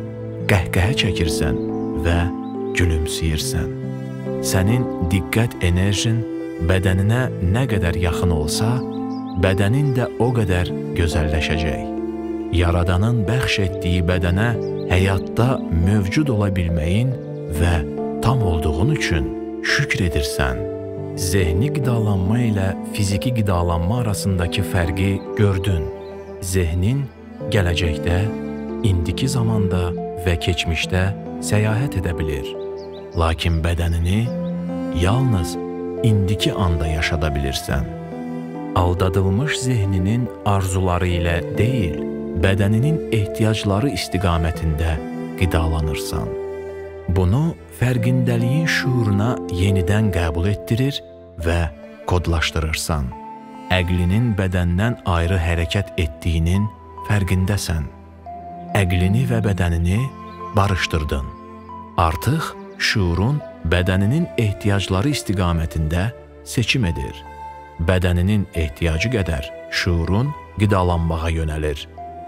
qəhqəhə çəkirsən və gülümsəyirsən. Sənin diqqət enerjin bədəninə nə qədər yaxın olsa, bədənin də o qədər gözəlləşəcək. Yaradanın bəxş etdiyi bədənə həyatda mövcud ola bilməyin və tam olduğun üçün şükr edirsən. Zehni qidalanma ilə fiziki qidalanma arasındakı fərqi gördün. Zehnin gələcəkdə, indiki zamanda və keçmişdə səyahət edə bilir. Lakin bədənini yalnız indiki anda yaşada bilirsən. Aldadılmış zehninin arzuları ilə deyil, bədəninin ehtiyacları istiqamətində qidalanırsan. Bunu fərqindəliyin şuuruna yenidən qəbul etdirir və kodlaşdırırsan. Əqlinin bədəndən ayrı hərəkət etdiyinin fərqindəsən. Əqlini və bədənini barışdırdın. Artıq şuurun bədəninin ehtiyacları istiqamətində seçim edir. Bədəninin ehtiyacı qədər şuurun qidalanmağa yönəlir.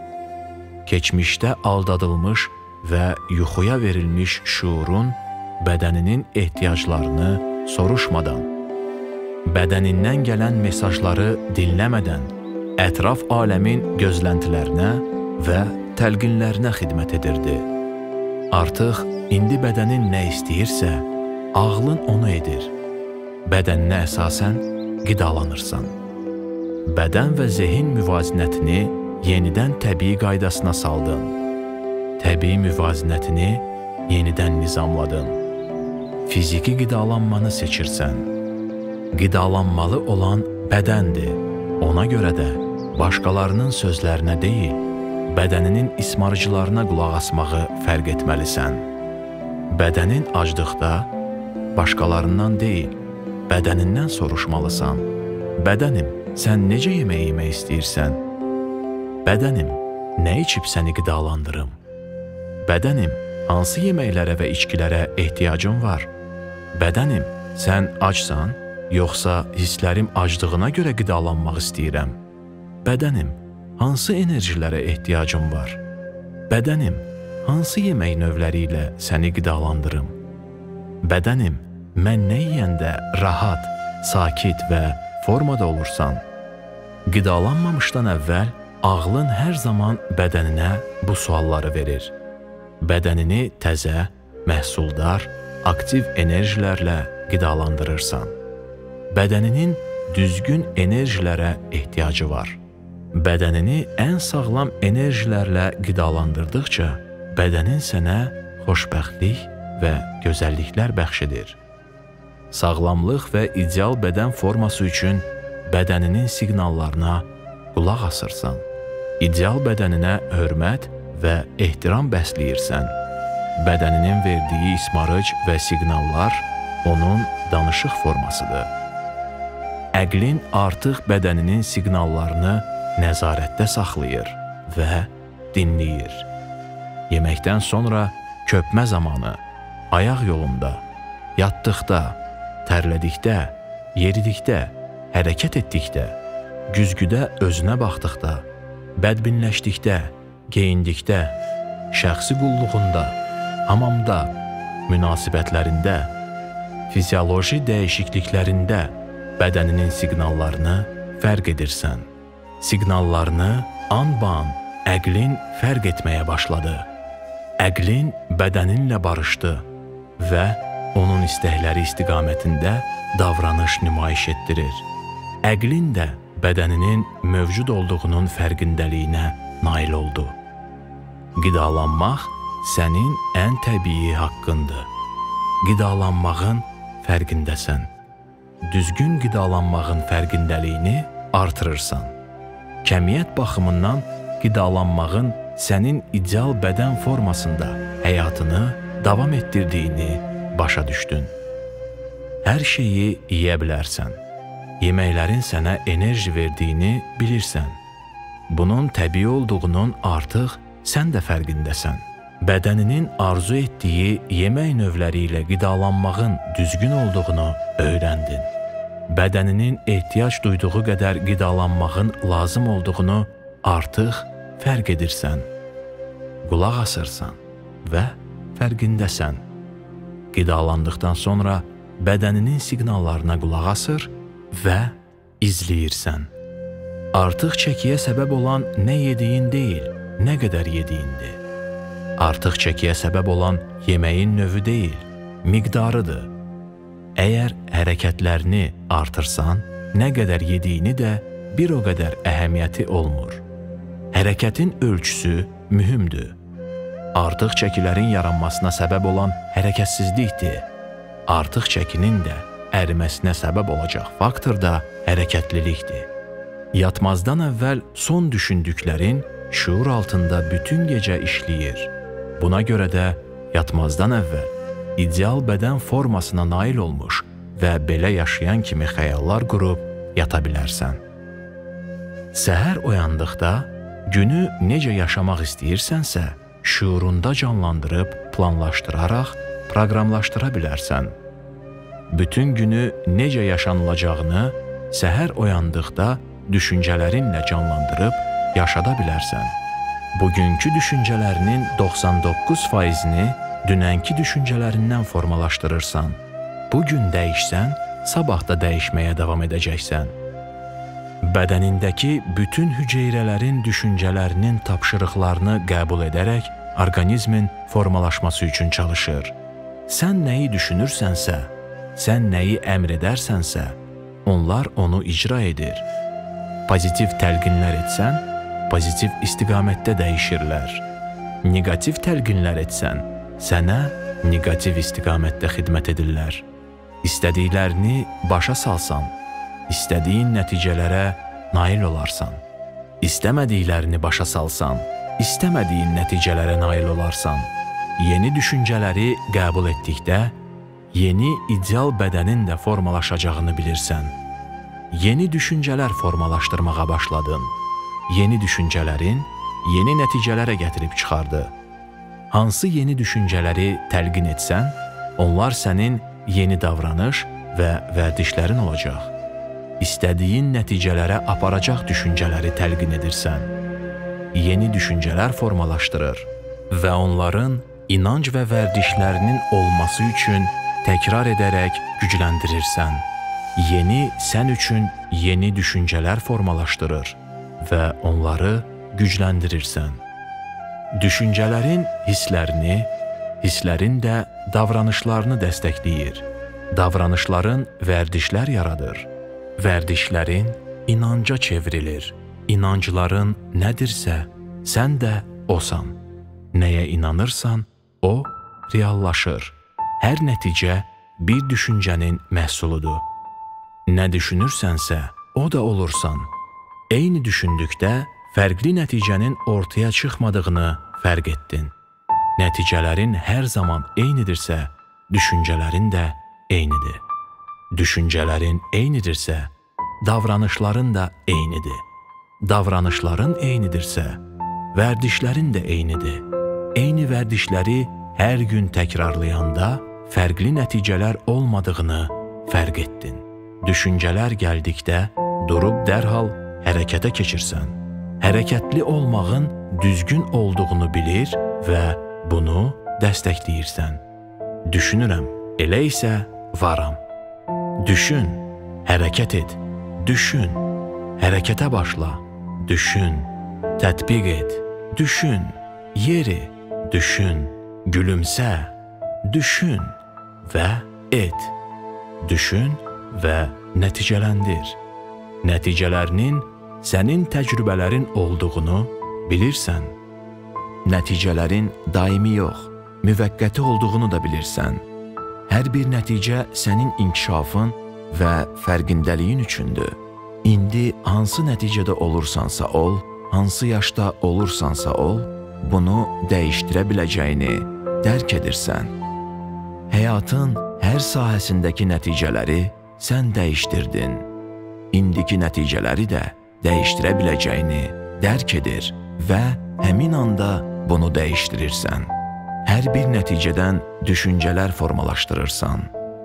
Keçmişdə aldadılmış və yuxuya verilmiş şuurun bədəninin ehtiyaclarını soruşmadan, bədənindən gələn mesajları dinləmədən ətraf aləmin gözləntilərinə və təlqinlərinə xidmət edirdi. Artıq indi bədənin nə istəyirsə, ağlın onu edir. Bədəninə əsasən qidalanırsan. Bədən və zehin müvazinətini yenidən təbii qaydasına saldın. Təbii müvazinətini yenidən nizamladın. Fiziki qidalanmanı seçirsən. Qidalanmalı olan bədəndir. Ona görə də başqalarının sözlərinə deyil, bədəninin ismarıcılarına qulaq asmağı fərq etməlisən. Bədənin acdıqda başqalarından deyil, bədənindən soruşmalısan. Bədənim, sən necə yemək yemək istəyirsən? Bədənim, nə içib səni qidalandırım? Bədənim, hansı yeməklərə və içkilərə ehtiyacın var? Bədənim, sən acsan, yoxsa hisslərim acdığına görə qidalanmaq istəyirəm? Bədənim, hansı enerjilərə ehtiyacın var? Bədənim, hansı yemək növləri ilə səni qidalandırım? Bədənim, mən nə yeyəndə rahat, sakit və formada olursan? Qidalanmamışdan əvvəl ağlın hər zaman bədəninə bu sualları verir. Bədənini təzə, məhsuldar, aktiv enerjilərlə qidalandırırsan. Bədəninin düzgün enerjilərə ehtiyacı var. Bədənini ən sağlam enerjilərlə qidalandırdıqca, bədənin sənə xoşbəxtlik və gözəlliklər bəxş edir. sağlamlıq və ideal bədən forması üçün bədəninin siqnallarına qulaq asırsan. İdeal bədəninə hörmət və ehtiram bəsləyirsən. Bədəninin verdiyi ismarıc və siqnallar onun danışıq formasıdır. Əqlin artıq bədəninin siqnallarını nəzarətdə saxlayır və dinləyir. Yeməkdən sonra köpmə zamanı, ayaq yolunda, yatdıqda, tərlədikdə, yeridikdə, hərəkət etdikdə, güzgüdə özünə baxdıqda, bədbinləşdikdə, geyindikdə, şəxsi qulluğunda, hamamda, münasibətlərində, fizioloji dəyişikliklərində bədəninin siqnallarını fərq edirsən. Siqnallarını an-ban əqlin fərq etməyə başladı. Əqlin bədəninlə barışdı və onun istəkləri istiqamətində davranış nümayiş etdirir. Əqlin də bədəninin mövcud olduğunun fərqindəliyinə nail oldu. Qidalanmaq sənin ən təbii haqqındır. Qidalanmağın fərqindəsən. Düzgün qidalanmağın fərqindəliyini artırırsan. Kəmiyyət baxımından qidalanmağın sənin ideal bədən formasında həyatını davam etdirdiyini başa düşdün. Hər şeyi yeyə bilərsən. Yeməklərin sənə enerji verdiyini bilirsən. Bunun təbii olduğunun artıq sən də fərqindəsən. Bədəninin arzu etdiyi yemək növləri ilə qidalanmağın düzgün olduğunu öyrəndin. Bədəninin ehtiyac duyduğu qədər qidalanmağın lazım olduğunu artıq fərq edirsən. Qulaq asırsan və fərqindəsən. Qidalandıqdan sonra bədəninin siqnallarına qulaq asır və izləyirsən. Artıq çəkiyə səbəb olan nə yediyin deyil, nə qədər yediyindir. Artıq çəkiyə səbəb olan yeməyin növü deyil, miqdarıdır. Əgər hərəkətlərini artırsan, nə qədər yediyini də bir o qədər əhəmiyyəti olmur. Hərəkətin ölçüsü mühümdür. Artıq çəkilərin yaranmasına səbəb olan hərəkətsizlikdir. Artıq çəkinin də əriməsinə səbəb olacaq faktor da hərəkətlilikdir. Yatmazdan əvvəl son düşündüklərin şuur altında bütün gecə işləyir. Buna görə də yatmazdan əvvəl ideal bədən formasına nail olmuş və belə yaşayan kimi xəyallar qurub yata bilərsən. Səhər oyandıqda günü necə yaşamaq istəyirsənsə, şuurunda canlandırıb planlaşdıraraq proqramlaşdıra bilərsən. Bütün günü necə yaşanılacağını səhər oyandıqda düşüncələrinlə canlandırıb yaşada bilərsən. Bugünkü düşüncələrinin doxsan doqquz faizini dünənki düşüncələrindən formalaşdırırsan. Bugün dəyişsən, sabah da dəyişməyə davam edəcəksən. Bədənindəki bütün hüceyrələrin düşüncələrinin tapşırıqlarını qəbul edərək orqanizmin formalaşması üçün çalışır. Sən nəyi düşünürsənsə, sən nəyi əmr edərsənsə, onlar onu icra edir. Pozitiv təlqinlər etsən, pozitiv istiqamətdə dəyişirlər. Negativ təlqinlər etsən, sənə negativ istiqamətdə xidmət edirlər. İstədiklərini başa salsan, istədiyin nəticələrə nail olarsan. İstəmədiklərini başa salsan, istəmədiyin nəticələrə nail olarsan. Yeni düşüncələri qəbul etdikdə, yeni ideal bədənin də formalaşacağını bilirsən. Yeni düşüncələr formalaşdırmağa başladın. Yeni düşüncələrin yeni nəticələrə gətirib çıxardı. Hansı yeni düşüncələri təlqin etsən, onlar sənin yeni davranış və vərdişlərin olacaq. İstədiyin nəticələrə aparacaq düşüncələri təlqin edirsən. Yeni düşüncələr formalaşdırır və onların inanc və vərdişlərinin olması üçün təkrar edərək gücləndirirsən. Yeni sən üçün yeni düşüncələr formalaşdırır və onları gücləndirirsən. Düşüncələrin hisslərini, hisslərin də davranışlarını dəstəkləyir. Davranışların vərdişlər yaradır. Vərdişlərin inanca çevrilir. İnancların nədirsə, sən də osan. Nəyə inanırsan, o reallaşır. Hər nəticə bir düşüncənin məhsuludur. Nə düşünürsənsə, o da olursan. Eyni düşündükdə fərqli nəticənin ortaya çıxmadığını fərq etdin. Nəticələrin hər zaman eynidirsə, düşüncələrin də eynidir. Düşüncələrin eynidirsə, davranışların da eynidir. Davranışların eynidirsə, vərdişlərin də eynidir. Eyni vərdişləri hər gün təkrarlayanda fərqli nəticələr olmadığını fərq etdin. Düşüncələr gəldikdə durub dərhal hərəkətə keçirsən. Hərəkətli olmağın düzgün olduğunu bilir və bunu dəstəkləyirsən. Düşünürəm, elə isə varam. Düşün, hərəkət et. Düşün, hərəkətə başla. Düşün, tətbiq et. Düşün, yeri. Düşün, gülümsə. Düşün və et. Düşün və nəticələndir. Nəticələrinin sənin təcrübələrin olduğunu bilirsən. Nəticələrin daimi yox, müvəqqəti olduğunu da bilirsən. Hər bir nəticə sənin inkişafın və fərqindəliyin üçündür. İndi hansı nəticədə olursansa ol, hansı yaşda olursansa ol, bunu dəyişdirə biləcəyini dərk edirsən. Həyatın hər sahəsindəki nəticələri sən dəyişdirdin. İndiki nəticələri də dəyişdirə biləcəyini dərk edir və həmin anda bunu dəyişdirirsən. Hər bir nəticədən düşüncələr formalaşdırırsan.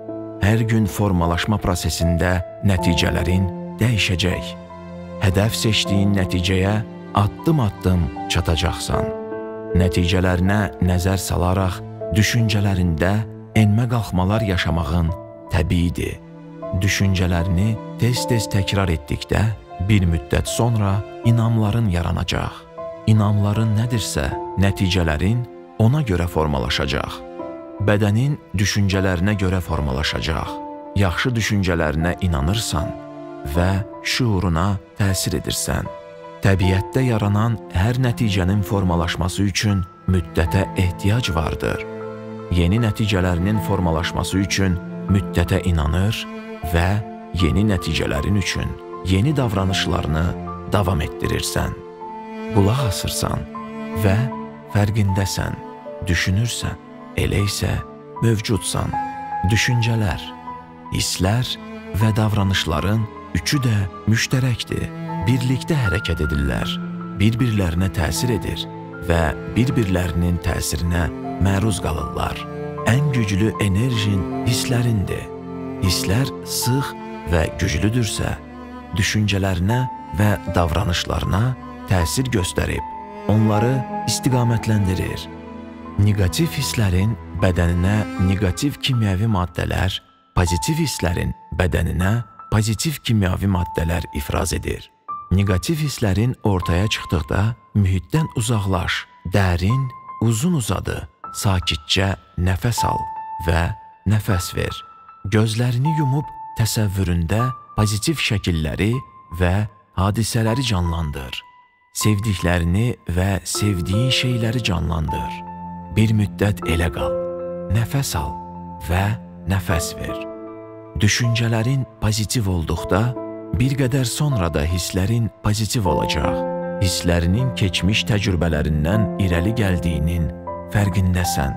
Hər gün formalaşma prosesində nəticələrin dəyişəcək. Hədəf seçdiyin nəticəyə addım-addım çatacaqsan. Nəticələrinə nəzər salaraq düşüncələrində enmə-qalxmalar yaşamağın təbiidir. Düşüncələrini tez-tez təkrar etdikdə bir müddət sonra inamların yaranacaq. İnamların nədirsə, nəticələrin ona görə formalaşacaq. Bədənin düşüncələrinə görə formalaşacaq. Yaxşı düşüncələrinə inanırsan və şuuruna təsir edirsən. Təbiətdə yaranan hər nəticənin formalaşması üçün müddətə ehtiyac vardır. Yeni nəticələrinin formalaşması üçün müddətə inanır və yeni nəticələrin üçün yeni davranışlarını davam etdirirsən. Qulaq asırsan və fərqindəsən, düşünürsən, elə isə mövcudsan. Düşüncələr, hisslər və davranışların üçü də müştərəkdir. Birlikdə hərəkət edirlər, bir-birlərinə təsir edir və bir-birlərinin təsirinə məruz qalırlar. Ən güclü enerjin hisslərindir. Hisslər sıx və güclüdürsə, düşüncələrinə və davranışlarına təsir göstərib, onları istiqamətləndirir. Negativ hisslərin bədəninə negativ kimyəvi maddələr, pozitiv hisslərin bədəninə pozitiv kimyəvi maddələr ifraz edir. Negativ hisslərin ortaya çıxdıqda mühitdən uzaqlaş, dərin, uzun-uzadı, sakitcə nəfəs al və nəfəs ver. Gözlərini yumub təsəvvüründə pozitiv şəkilləri və hadisələri canlandır. Sevdiklərini və sevdiyin şeyləri canlandır. Bir müddət elə qal, nəfəs al və nəfəs ver. Düşüncələrin pozitiv olduqda, bir qədər sonra da hisslərin pozitiv olacaq. Hisslərinin keçmiş təcrübələrindən irəli gəldiyinin fərqindəsən.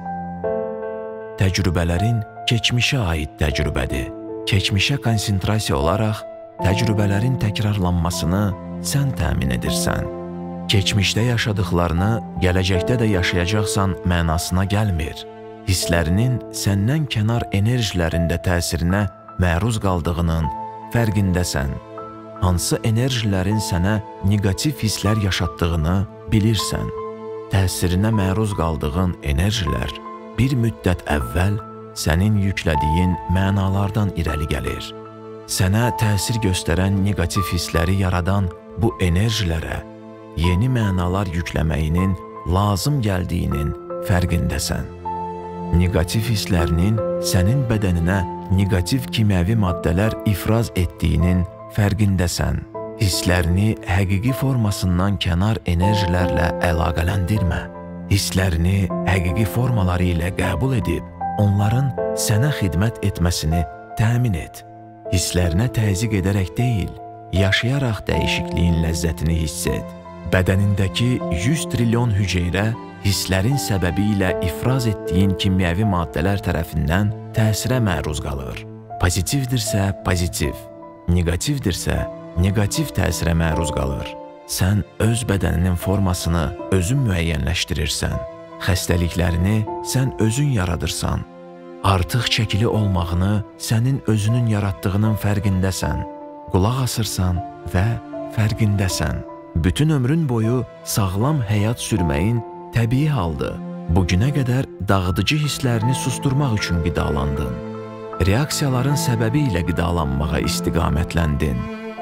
Təcrübələrin keçmişə aid təcrübədir. Keçmişə konsentrasiya olaraq təcrübələrin təkrarlanmasını sən təmin edirsən. Keçmişdə yaşadıqlarını gələcəkdə də yaşayacaqsan mənasına gəlmir. Hisslərinin səndən kənar enerjilərində təsirinə məruz qaldığının fərqindəsən. Hansı enerjilərin sənə negativ hisslər yaşatdığını bilirsən. Təsirinə məruz qaldığın enerjilər bir müddət əvvəl sənin yüklədiyin mənalardan irəli gəlir. Sənə təsir göstərən negativ hissləri yaradan bu enerjilərə yeni mənalar yükləməyinin lazım gəldiyinin fərqindəsən. Negativ hisslərinin sənin bədəninə negativ kimyəvi maddələr ifraz etdiyinin fərqindəsən. Hisslərini həqiqi formasından kənar enerjilərlə əlaqələndirmə. Hisslərini həqiqi formaları ilə qəbul edib, onların sənə xidmət etməsini təmin et. Hisslərinə təzyiq edərək deyil, yaşayaraq dəyişikliyin ləzzətini hiss et. Bədənindəki yüz trilyon hüceyrə hisslərin səbəbi ilə ifraz etdiyin kimyəvi maddələr tərəfindən təsirə məruz qalır. Pozitivdirsə pozitiv, negativdirsə negativ təsirə məruz qalır. Sən öz bədəninin formasını özün müəyyənləşdirirsən. Xəstəliklərini sən özün yaradırsan. Artıq çəkili olmağını sənin özünün yaratdığının fərqindəsən. Qulaq asırsan və fərqindəsən. Bütün ömrün boyu sağlam həyat sürməyin təbii haldır. Bugünə qədər dağıdıcı hisslərini susturmaq üçün qidalandın. Reaksiyaların səbəbi ilə qidalanmağa istiqamətləndin.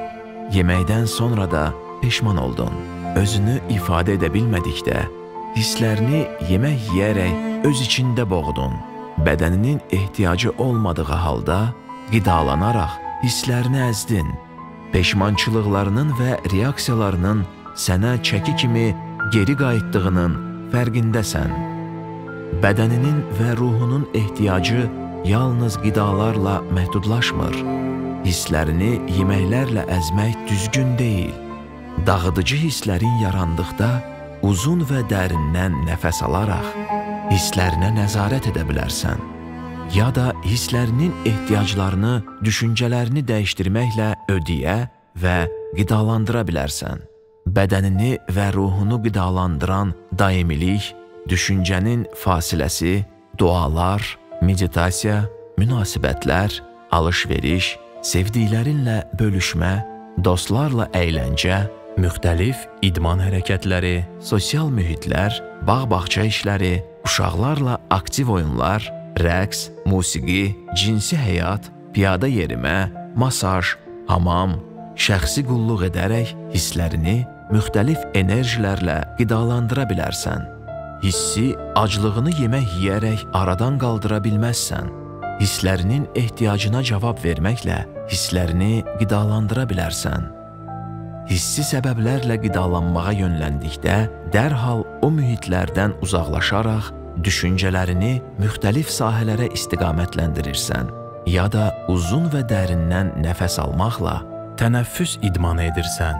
Yeməkdən sonra da peşman oldun. Özünü ifadə edə bilmədikdə, hisslərini yemək yeyərək öz içində boğdun. Bədəninin ehtiyacı olmadığı halda qidalanaraq hisslərini əzdin. Peşmançılıqlarının və reaksiyalarının sənə çəki kimi geri qayıtdığının fərqindəsən. Bədəninin və ruhunun ehtiyacı yalnız qidalarla məhdudlaşmır. Hisslərini yeməklərlə əzmək düzgün deyil. Dağıdıcı hisslərin yarandıqda uzun və dərindən nəfəs alaraq hisslərinə nəzarət edə bilərsən. Ya da hisslərinin ehtiyaclarını, düşüncələrini dəyişdirməklə ödəyə və qidalandıra bilərsən. Bədənini və ruhunu qidalandıran daimilik, düşüncənin fasiləsi, dualar, meditasiya, münasibətlər, alış-veriş, sevdiklərinlə bölüşmə, dostlarla əyləncə, müxtəlif idman hərəkətləri, sosial mühitlər, bağ-bağça işləri, uşaqlarla aktiv oyunlar, rəqs, musiqi, cinsi həyat, piyada yerimə, masaj, hamam, şəxsi qulluq edərək hisslərini müxtəlif enerjilərlə qidalandıra bilərsən. Hissi, aclığını yemək yeyərək aradan qaldıra bilməzsən. Hisslərinin ehtiyacına cavab verməklə hisslərini qidalandıra bilərsən. Hissi səbəblərlə qidalanmağa yönləndikdə dərhal o mühitlərdən uzaqlaşaraq düşüncələrini müxtəlif sahələrə istiqamətləndirirsən. Ya da uzun və dərindən nəfəs almaqla tənəffüs idmanı edirsən.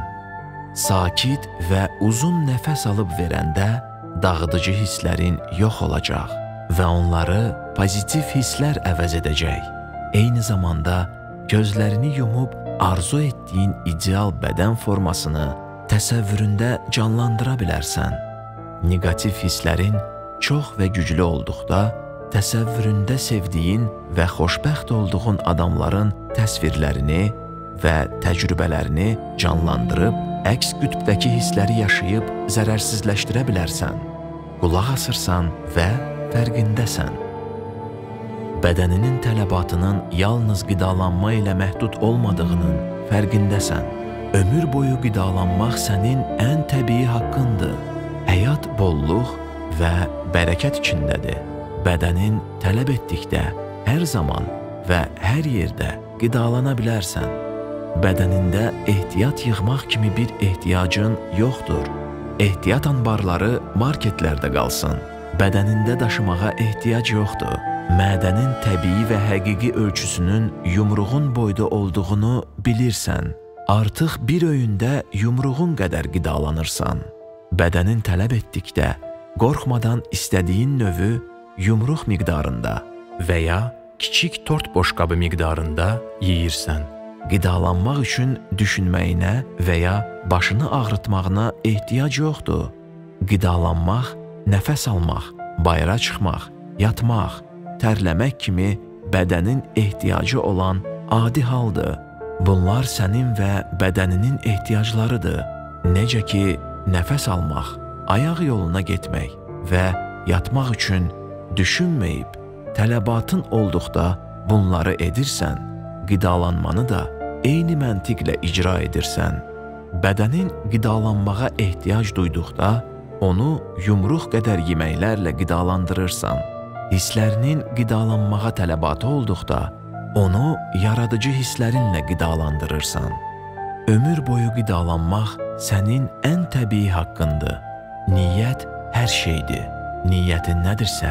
Sakit və uzun nəfəs alıb verəndə dağıdıcı hisslərin yox olacaq və onları pozitiv hisslər əvəz edəcək. Eyni zamanda gözlərini yumub arzu etdiyin ideal bədən formasını təsəvvüründə canlandıra bilərsən. Negativ hisslərin çox və güclü olduqda təsəvvüründə sevdiyin və xoşbəxt olduğun adamların təsvirlərini və təcrübələrini canlandırıb əks qütbdəki hissləri yaşayıb zərərsizləşdirə bilərsən. Qulaq asırsan və fərqindəsən. Bədəninin tələbatının yalnız qidalanma ilə məhdud olmadığının fərqindəsən. Ömür boyu qidalanmaq sənin ən təbii haqqındır. Həyat bolluq və bərəkət içindədir. Bədənin tələb etdikdə hər zaman və hər yerdə qidalana bilərsən. Bədənində ehtiyat yığmaq kimi bir ehtiyacın yoxdur. Ehtiyat anbarları marketlərdə qalsın. Bədənində daşımağa ehtiyac yoxdur. Mədənin təbii və həqiqi ölçüsünün yumruğun boyda olduğunu bilirsən. Artıq bir öğündə yumruğun qədər qidalanırsan. Bədənin tələb etdikdə qorxmadan istədiyin növü yumruq miqdarında və ya kiçik tort boşqabı miqdarında yeyirsən. Qidalanmaq üçün düşünməyinə və ya başını ağrıtmağına ehtiyac yoxdur. Qidalanmaq, nəfəs almaq, bayıra çıxmaq, yatmaq, tərləmək kimi bədənin ehtiyacı olan adi haldır. Bunlar sənin və bədəninin ehtiyaclarıdır. Necə ki, nəfəs almaq, ayaq yoluna getmək və yatmaq üçün düşünməyib, tələbatın olduqda bunları edirsən, qidalanmanı da eyni məntiqlə icra edirsən. Bədənin qidalanmağa ehtiyac duyduqda onu yumruq qədər yeməklərlə qidalandırırsan. Hisslərinin qidalanmağa tələbatı olduqda onu yaradıcı hisslərinlə qidalandırırsan. Ömür boyu qidalanmaq sənin ən təbii haqqındır. Niyyət hər şeydir. Niyyətin nədirsə,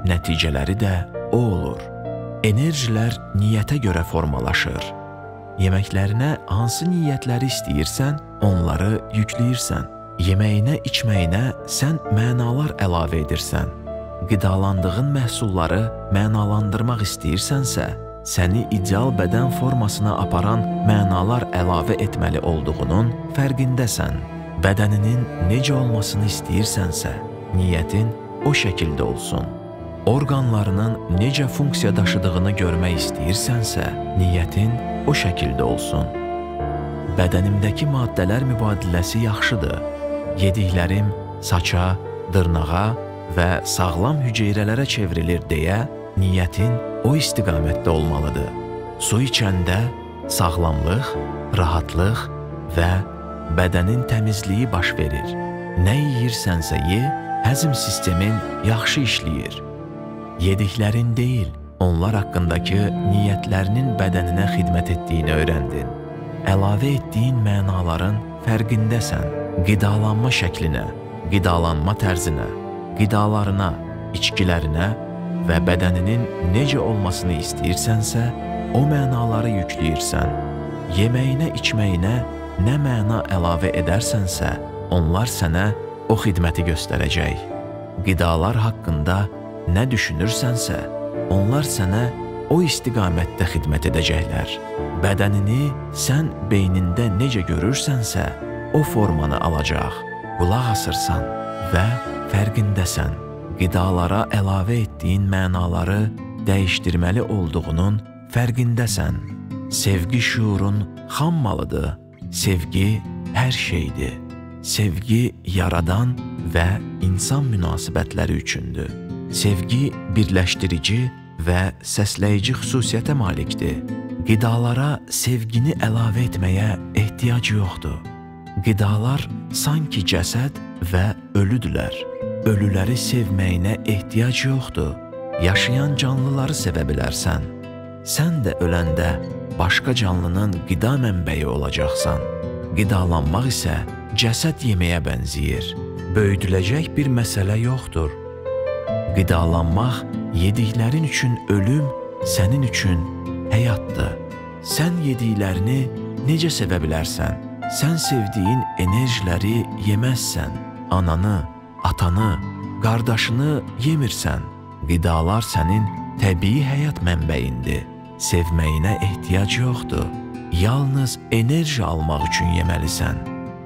nəticələri də o olur. Enerjilər niyyətə görə formalaşır. Yeməklərinə hansı niyyətləri istəyirsən, onları yükləyirsən. Yeməyinə, içməyinə sən mənalar əlavə edirsən. Qidalandığın məhsulları mənalandırmaq istəyirsənsə, səni ideal bədən formasına aparan mənalar əlavə etməli olduğunun fərqindəsən. Bədəninin necə olmasını istəyirsənsə, niyyətin o şəkildə olsun. Orqanlarının necə funksiya daşıdığını görmək istəyirsənsə, niyyətin o şəkildə olsun. Bədənimdəki maddələr mübadiləsi yaxşıdır. Yediklərim saça, dırnağa və sağlam hüceyrələrə çevrilir deyə niyyətin o istiqamətdə olmalıdır. Su içəndə sağlamlıq, rahatlıq və bədənin təmizliyi baş verir. Nə yeyirsənsə ye, həzm sistemin yaxşı işləyir. Yediklərin deyil, onlar haqqındakı niyyətlərinin bədəninə xidmət etdiyini öyrəndin. Əlavə etdiyin mənaların fərqindəsən. Qidalanma şəklinə, qidalanma tərzinə, qidalarına, içkilərinə və bədəninin necə olmasını istəyirsənsə, o mənaları yükləyirsən. Yeməyinə, içməyinə nə məna əlavə edərsənsə, onlar sənə o xidməti göstərəcək. Qidalar haqqında nə düşünürsənsə, onlar sənə o istiqamətdə xidmət edəcəklər. Bədənini sən beynində necə görürsənsə, o formanı alacaq. Qulaq asırsan və fərqindəsən. Qidalara əlavə etdiyin mənaları dəyişdirməli olduğunun fərqindəsən. Sevgi şuurun xammalıdır. Sevgi hər şeydir. Sevgi yaradan və insan münasibətləri üçündür. Sevgi birləşdirici və səsləyici xüsusiyyətə malikdir. Qidalara sevgini əlavə etməyə ehtiyac yoxdur. Qidalar sanki cəsəd və ölüdülər. Ölüləri sevməyinə ehtiyac yoxdur. Yaşayan canlıları sevə bilərsən. Sən də öləndə başqa canlının qida mənbəyi olacaqsan. Qidalanmaq isə cəsəd yeməyə bənzəyir. Böyüdüləcək bir məsələ yoxdur. Qidalanmaq, yediklərin üçün ölüm, sənin üçün həyatdır. Sən yediklərini necə sevə bilərsən? Sən sevdiyin enerjiləri yeməzsən. Ananı, atanı, qardaşını yemirsən. Qidalar sənin təbii həyat mənbəyindir. Sevməyinə ehtiyac yoxdur. Yalnız enerji almaq üçün yeməlisən.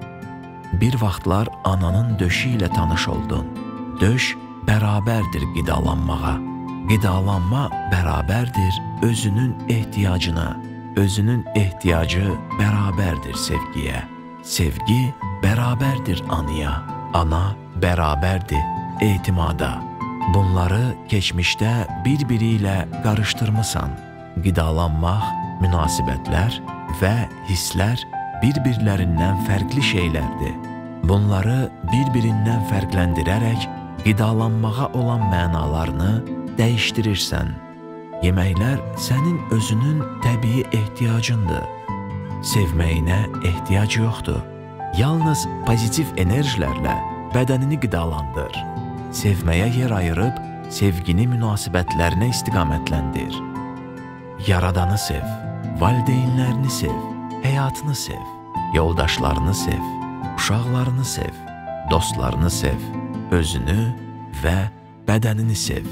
Bir vaxtlar ananın döşü ilə tanış oldun. Döş bərabərdir qidalanmağa. Qidalanma bərabərdir özünün ehtiyacına. Özünün ehtiyacı bərabərdir sevgiyə. Sevgi bərabərdir anaya. Ana bərabərdir etimada. Bunları keçmişdə bir-biri ilə qarışdırmısan. Qidalanmaq, münasibətlər və hisslər bir-birlərindən fərqli şeylərdir. Bunları bir-birindən fərqləndirərək qidalanmağa olan mənalarını dəyişdirirsən. Yeməklər sənin özünün təbii ehtiyacındır. Sevməyinə ehtiyac yoxdur. Yalnız pozitiv enerjilərlə bədənini qidalandır. Sevməyə yer ayırıb, sevgini münasibətlərinə istiqamətləndir. Yaradanı sev, valideynlərini sev, həyatını sev, yoldaşlarını sev, uşaqlarını sev, dostlarını sev, özünü və bədənini sev.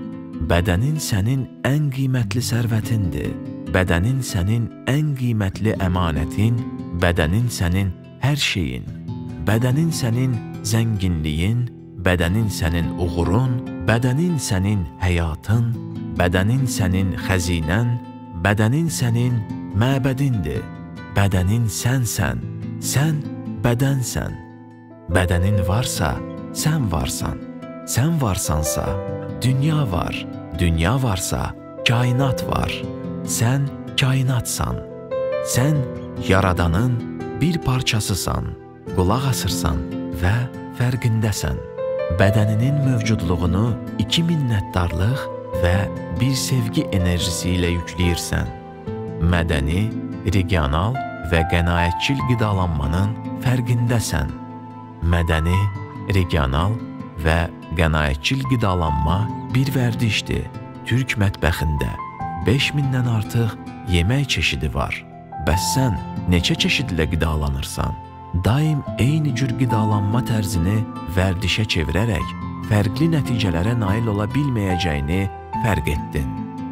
Bədənin sənin ən qiymətli sərvətindir. Bədənin sənin ən qiymətli əmanətin, bədənin sənin hər şeyin. Bədənin sənin zənginliyin, bədənin sənin uğurun, bədənin sənin həyatın, bədənin sənin xəzinən, bədənin sənin məbədindir. Bədənin sənsən, sən bədənsən. Bədənin varsa, sən varsan. Sən varsansa, dünya var. Dünya varsa, kainat var. Sən kainatsan. Sən yaradanın bir parçasısan. Qulaq asırsan və fərqindəsən. Bədəninin mövcudluğunu iki minnətdarlıq və bir sevgi enerjisi ilə yükləyirsən. Mədəni, regional və qənaətçil qidalanmanın fərqindəsən. Mədəni, regional və qənaətçil qidalanma bir vərdişdir. Türk mətbəxində beş mindən artıq yemək çeşidi var. Bəs sən neçə çeşidlə qidalanırsan? Daim eyni cür qidalanma tərzini vərdişə çevirərək fərqli nəticələrə nail ola bilməyəcəyini fərq etdin.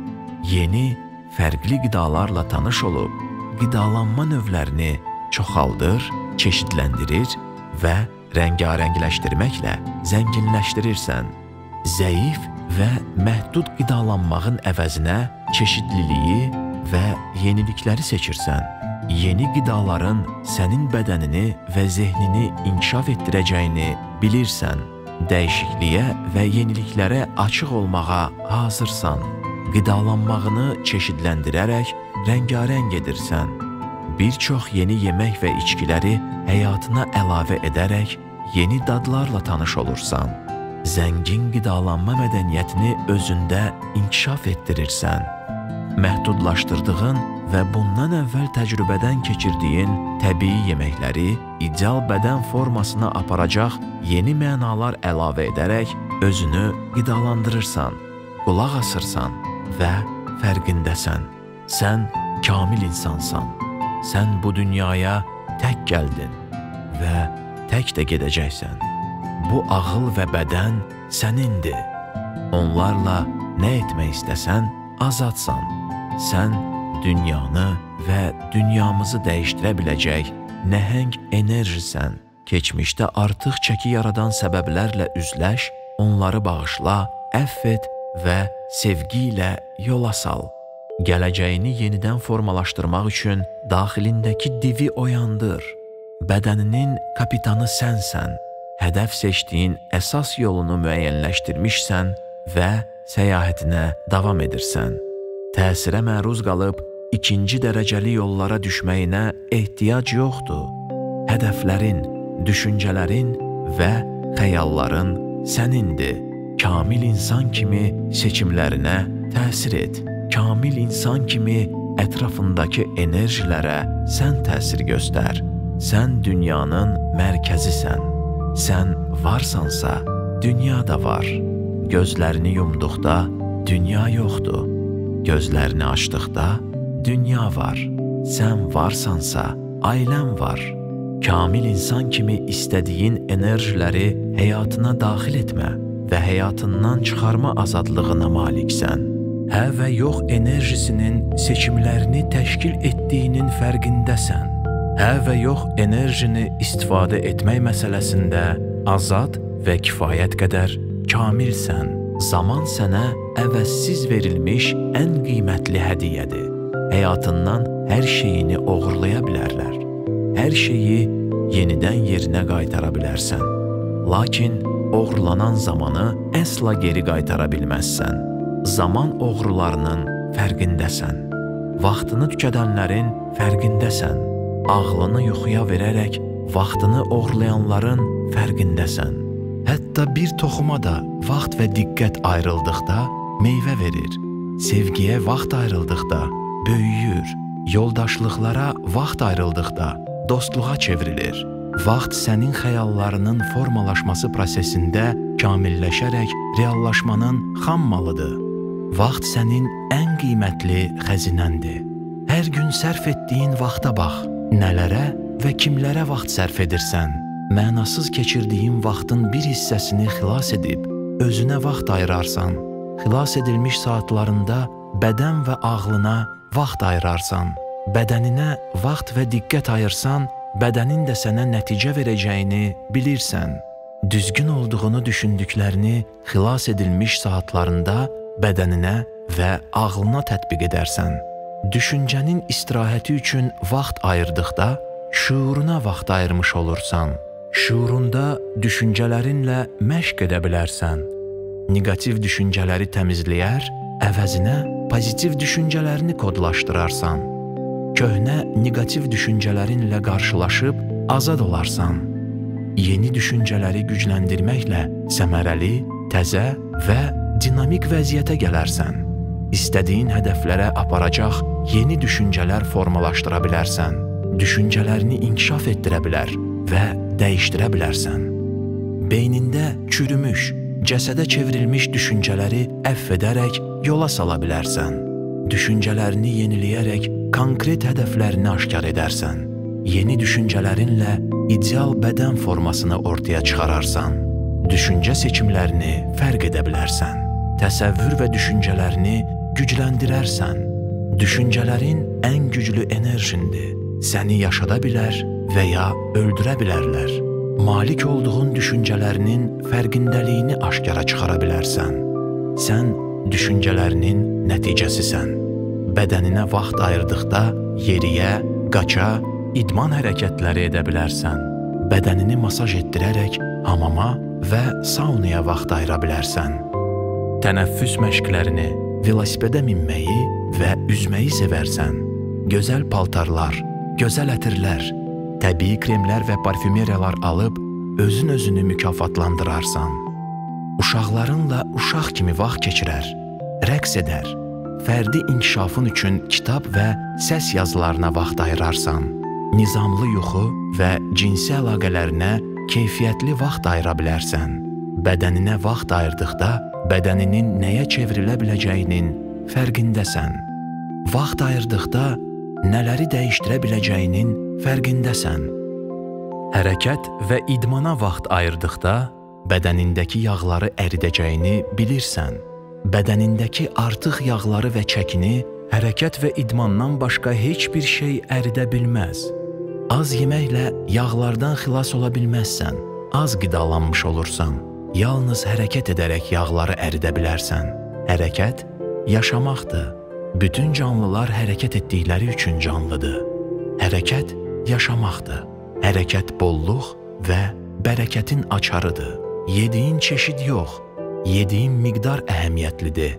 Yeni, fərqli qidalarla tanış olub, qidalanma növlərini çoxaldır, çeşidləndirir və rəngarəngləşdirməklə zənginləşdirirsən. Zəif və məhdud qidalanmağın əvəzinə çeşidliliyi və yenilikləri seçirsən. Yeni qidaların sənin bədənini və zehnini inkişaf etdirəcəyini bilirsən. Dəyişikliyə və yeniliklərə açıq olmağa hazırsan. Qidalanmağını çeşidləndirərək rəngarəng edirsən. Bir çox yeni yemək və içkiləri həyatına əlavə edərək yeni dadlarla tanış olursan. Zəngin qidalanma mədəniyyətini özündə inkişaf etdirirsən. Məhdudlaşdırdığın və bundan əvvəl təcrübədən keçirdiyin təbii yeməkləri ideal bədən formasına aparacaq yeni mənalar əlavə edərək özünü qidalandırırsan, qulaq asırsan və fərqindəsən. Sən kamil insansan. Sən bu dünyaya tək gəldin və tək də gedəcəksən. Bu ağıl və bədən sənindir. Onlarla nə etmək istəsən, azadsan. Sən dünyanı və dünyamızı dəyişdirə biləcək nəhəng enerjisən. Keçmişdə artıq çəki yaradan səbəblərlə üzləş, onları bağışla, əfv et və sevgi ilə yola sal. Gələcəyini yenidən formalaşdırmaq üçün daxilindəki divi oyandır. Bədəninin kapitanı sənsən. Hədəf seçdiyin əsas yolunu müəyyənləşdirmişsən və səyahətinə davam edirsən. Təsirə məruz qalıb ikinci dərəcəli yollara düşməyinə ehtiyac yoxdur. Hədəflərin, düşüncələrin və xəyalların sənindir. Kamil insan kimi seçimlərinə təsir et. Kamil insan kimi ətrafındakı enerjilərə sən təsir göstər. Sən dünyanın mərkəzisən. Sən varsansa, dünya da var. Gözlərini yumduqda dünya yoxdur. Gözlərini açdıqda dünya var. Sən varsansa, ailən var. Kamil insan kimi istədiyin enerjiləri həyatına daxil etmə və həyatından çıxarma azadlığına maliksən. Hə və yox enerjisinin seçimlərini təşkil etdiyinin fərqindəsən. Hə və yox enerjini istifadə etmək məsələsində azad və kifayət qədər kamilsən. Zaman sənə əvəzsiz verilmiş ən qiymətli hədiyyədir. Həyatından hər şeyini oğurlaya bilərlər. Hər şeyi yenidən yerinə qaytara bilərsən. Lakin oğurlanan zamanı əsla geri qaytara bilməzsən. Zaman oğrularının fərqindəsən. Vaxtını tükədənlərin fərqindəsən. Ağlını yuxuya verərək vaxtını oğurlayanların fərqindəsən. Hətta bir toxuma da vaxt və diqqət ayrıldıqda meyvə verir. Sevgiyə vaxt ayrıldıqda böyüyür. Yoldaşlıqlara vaxt ayrıldıqda dostluğa çevrilir. Vaxt sənin xəyallarının formalaşması prosesində kamilləşərək reallaşmanın xammalıdır. Vaxt sənin ən qiymətli xəzinəndir. Hər gün sərf etdiyin vaxta bax. Nələrə və kimlərə vaxt sərf edirsən? Mənasız keçirdiyin vaxtın bir hissəsini xilas edib, özünə vaxt ayırarsan. Xilas edilmiş saatlarında bədən və ağlına vaxt ayırarsan. Bədəninə vaxt və diqqət ayırsan, bədənin də sənə nəticə verəcəyini bilirsən. Düzgün olduğunu düşündüklərini xilas edilmiş saatlarında bədəninə və ağlına tətbiq edərsən. Düşüncənin istirahəti üçün vaxt ayırdıqda, şuuruna vaxt ayırmış olursan. Şuurunda düşüncələrinlə məşq edə bilərsən. Negativ düşüncələri təmizləyər, əvəzinə pozitiv düşüncələrini kodlaşdırarsan. Köhnə negativ düşüncələrinlə qarşılaşıb azad olarsan. Yeni düşüncələri gücləndirməklə səmərəli, təzə və dinamik vəziyyətə gələrsən. İstədiyin hədəflərə aparacaq yeni düşüncələr formalaşdıra bilərsən. Düşüncələrini inkişaf etdirə bilər və dəyişdirə bilərsən. beynində çürümüş, cəsədə çevrilmiş düşüncələri əfv edərək yola sala bilərsən. Düşüncələrini yeniləyərək konkret hədəflərini aşkar edərsən. Yeni düşüncələrinlə ideal bədən formasını ortaya çıxararsan. Düşüncə seçimlərini fərq edə bilərsən. Təsəvvür və düşüncələrini gücləndirərsən. Düşüncələrin ən güclü enerjindir. Səni yaşada bilər və ya öldürə bilərlər. Malik olduğun düşüncələrinin fərqindəliyini aşkara çıxara bilərsən. Sən düşüncələrinin nəticəsisən. Bədəninə vaxt ayırdıqda yeriyə, qaça, idman hərəkətləri edə bilərsən. Bədənini masaj etdirərək hamama və saunaya vaxt ayıra bilərsən. Tənəffüs məşqlərini, velosipedə minməyi və üzməyi sevərsən. Gözəl paltarlar, gözəl ətirlər, təbii kremlər və parfümeriyalar alıb özün özünü mükafatlandırarsan. Uşaqlarınla uşaq kimi vaxt keçirər, rəqs edər, fərdi inkişafın üçün kitab və səs yazılarına vaxt ayırarsan. Nizamlı yuxu və cinsi əlaqələrinə keyfiyyətli vaxt ayıra bilərsən. Bədəninə vaxt ayırdıqda bədəninin nəyə çevrilə biləcəyinin fərqindəsən. Vaxt ayırdıqda nələri dəyişdirə biləcəyinin fərqindəsən. Hərəkət və idmana vaxt ayırdıqda bədənindəki yağları əridəcəyini bilirsən. Bədənindəki artıq yağları və çəkini hərəkət və idmandan başqa heç bir şey əridə bilməz. Az yeməklə yağlardan xilas ola bilməzsən. Az qidalanmış olursan. Yalnız hərəkət edərək yağları əridə bilərsən. Hərəkət yaşamaqdır. Bütün canlılar hərəkət etdikləri üçün canlıdır. Hərəkət yaşamaqdır. Hərəkət bolluq və bərəkətin açarıdır. Yediyin çeşid yox, yediyin miqdar əhəmiyyətlidir.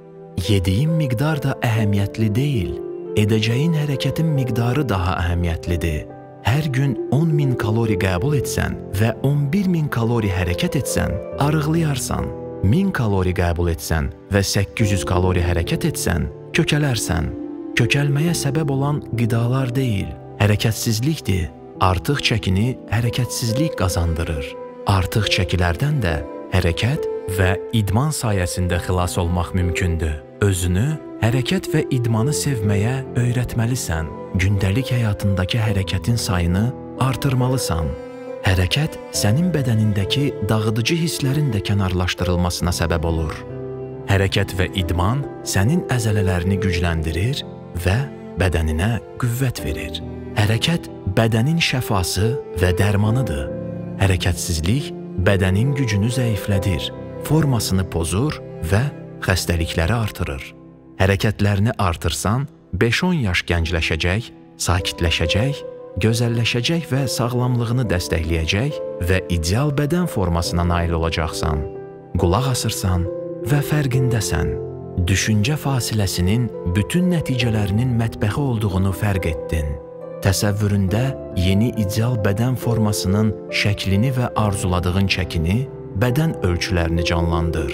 Yediyin miqdar da əhəmiyyətli deyil, edəcəyin hərəkətin miqdarı daha əhəmiyyətlidir. Hər gün on min kalori qəbul etsən və on bir min kalori hərəkət etsən, arıqlayarsan. min kalori qəbul etsən və səkkiz yüz kalori hərəkət etsən, kökələrsən. Kökəlməyə səbəb olan qidalar deyil, hərəkətsizlikdir. Artıq çəkini hərəkətsizlik qazandırır. Artıq çəkilərdən də hərəkət və idman sayəsində xilas olmaq mümkündür. Özünü hərəkət və idmanı sevməyə öyrətməlisən. Gündəlik həyatındakı hərəkətin sayını artırmalısan. Hərəkət sənin bədənindəki dağıdıcı hisslərin də kənarlaşdırılmasına səbəb olur. Hərəkət və idman sənin əzələlərini gücləndirir və bədəninə qüvvət verir. Hərəkət bədənin şəfası və dərmanıdır. Hərəkətsizlik bədənin gücünü zəiflədir, formasını pozur və xəstəlikləri artırır. Hərəkətlərini artırsan, beş on yaş gəncləşəcək, sakitləşəcək, gözəlləşəcək və sağlamlığını dəstəkləyəcək və ideal bədən formasına nail olacaqsan. Qulaq asırsan və fərqindəsən. Düşüncə fasiləsinin bütün nəticələrinin mətbəxi olduğunu fərq etdin. Təsəvvüründə yeni ideal bədən formasının şəklini və arzuladığın çəkini, bədən ölçülərini canlandır.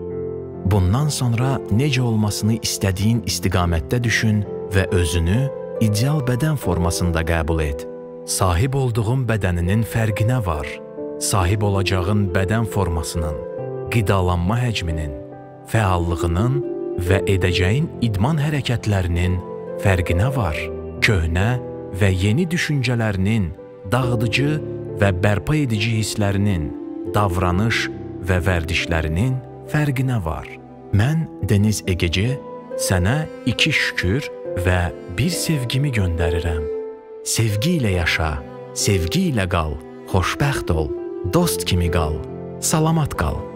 Bundan sonra necə olmasını istədiyin istiqamətdə düşün və özünü ideal bədən formasında qəbul et. Sahib olduğun bədəninin fərqinə var. Sahib olacağın bədən formasının, qidalanma həcminin, fəallığının və edəcəyin idman hərəkətlərinin fərqinə var. Köhnə və yeni düşüncələrinin, dağıdıcı və bərpa edici hisslərinin, davranış və vərdişlərinin fərqinə var. Mən Deniz Egeci sənə iki şükür və bir sevgimi göndərirəm. Sevgi ilə yaşa, sevgi ilə qal, xoşbəxt ol, dost kimi qal, salamat qal.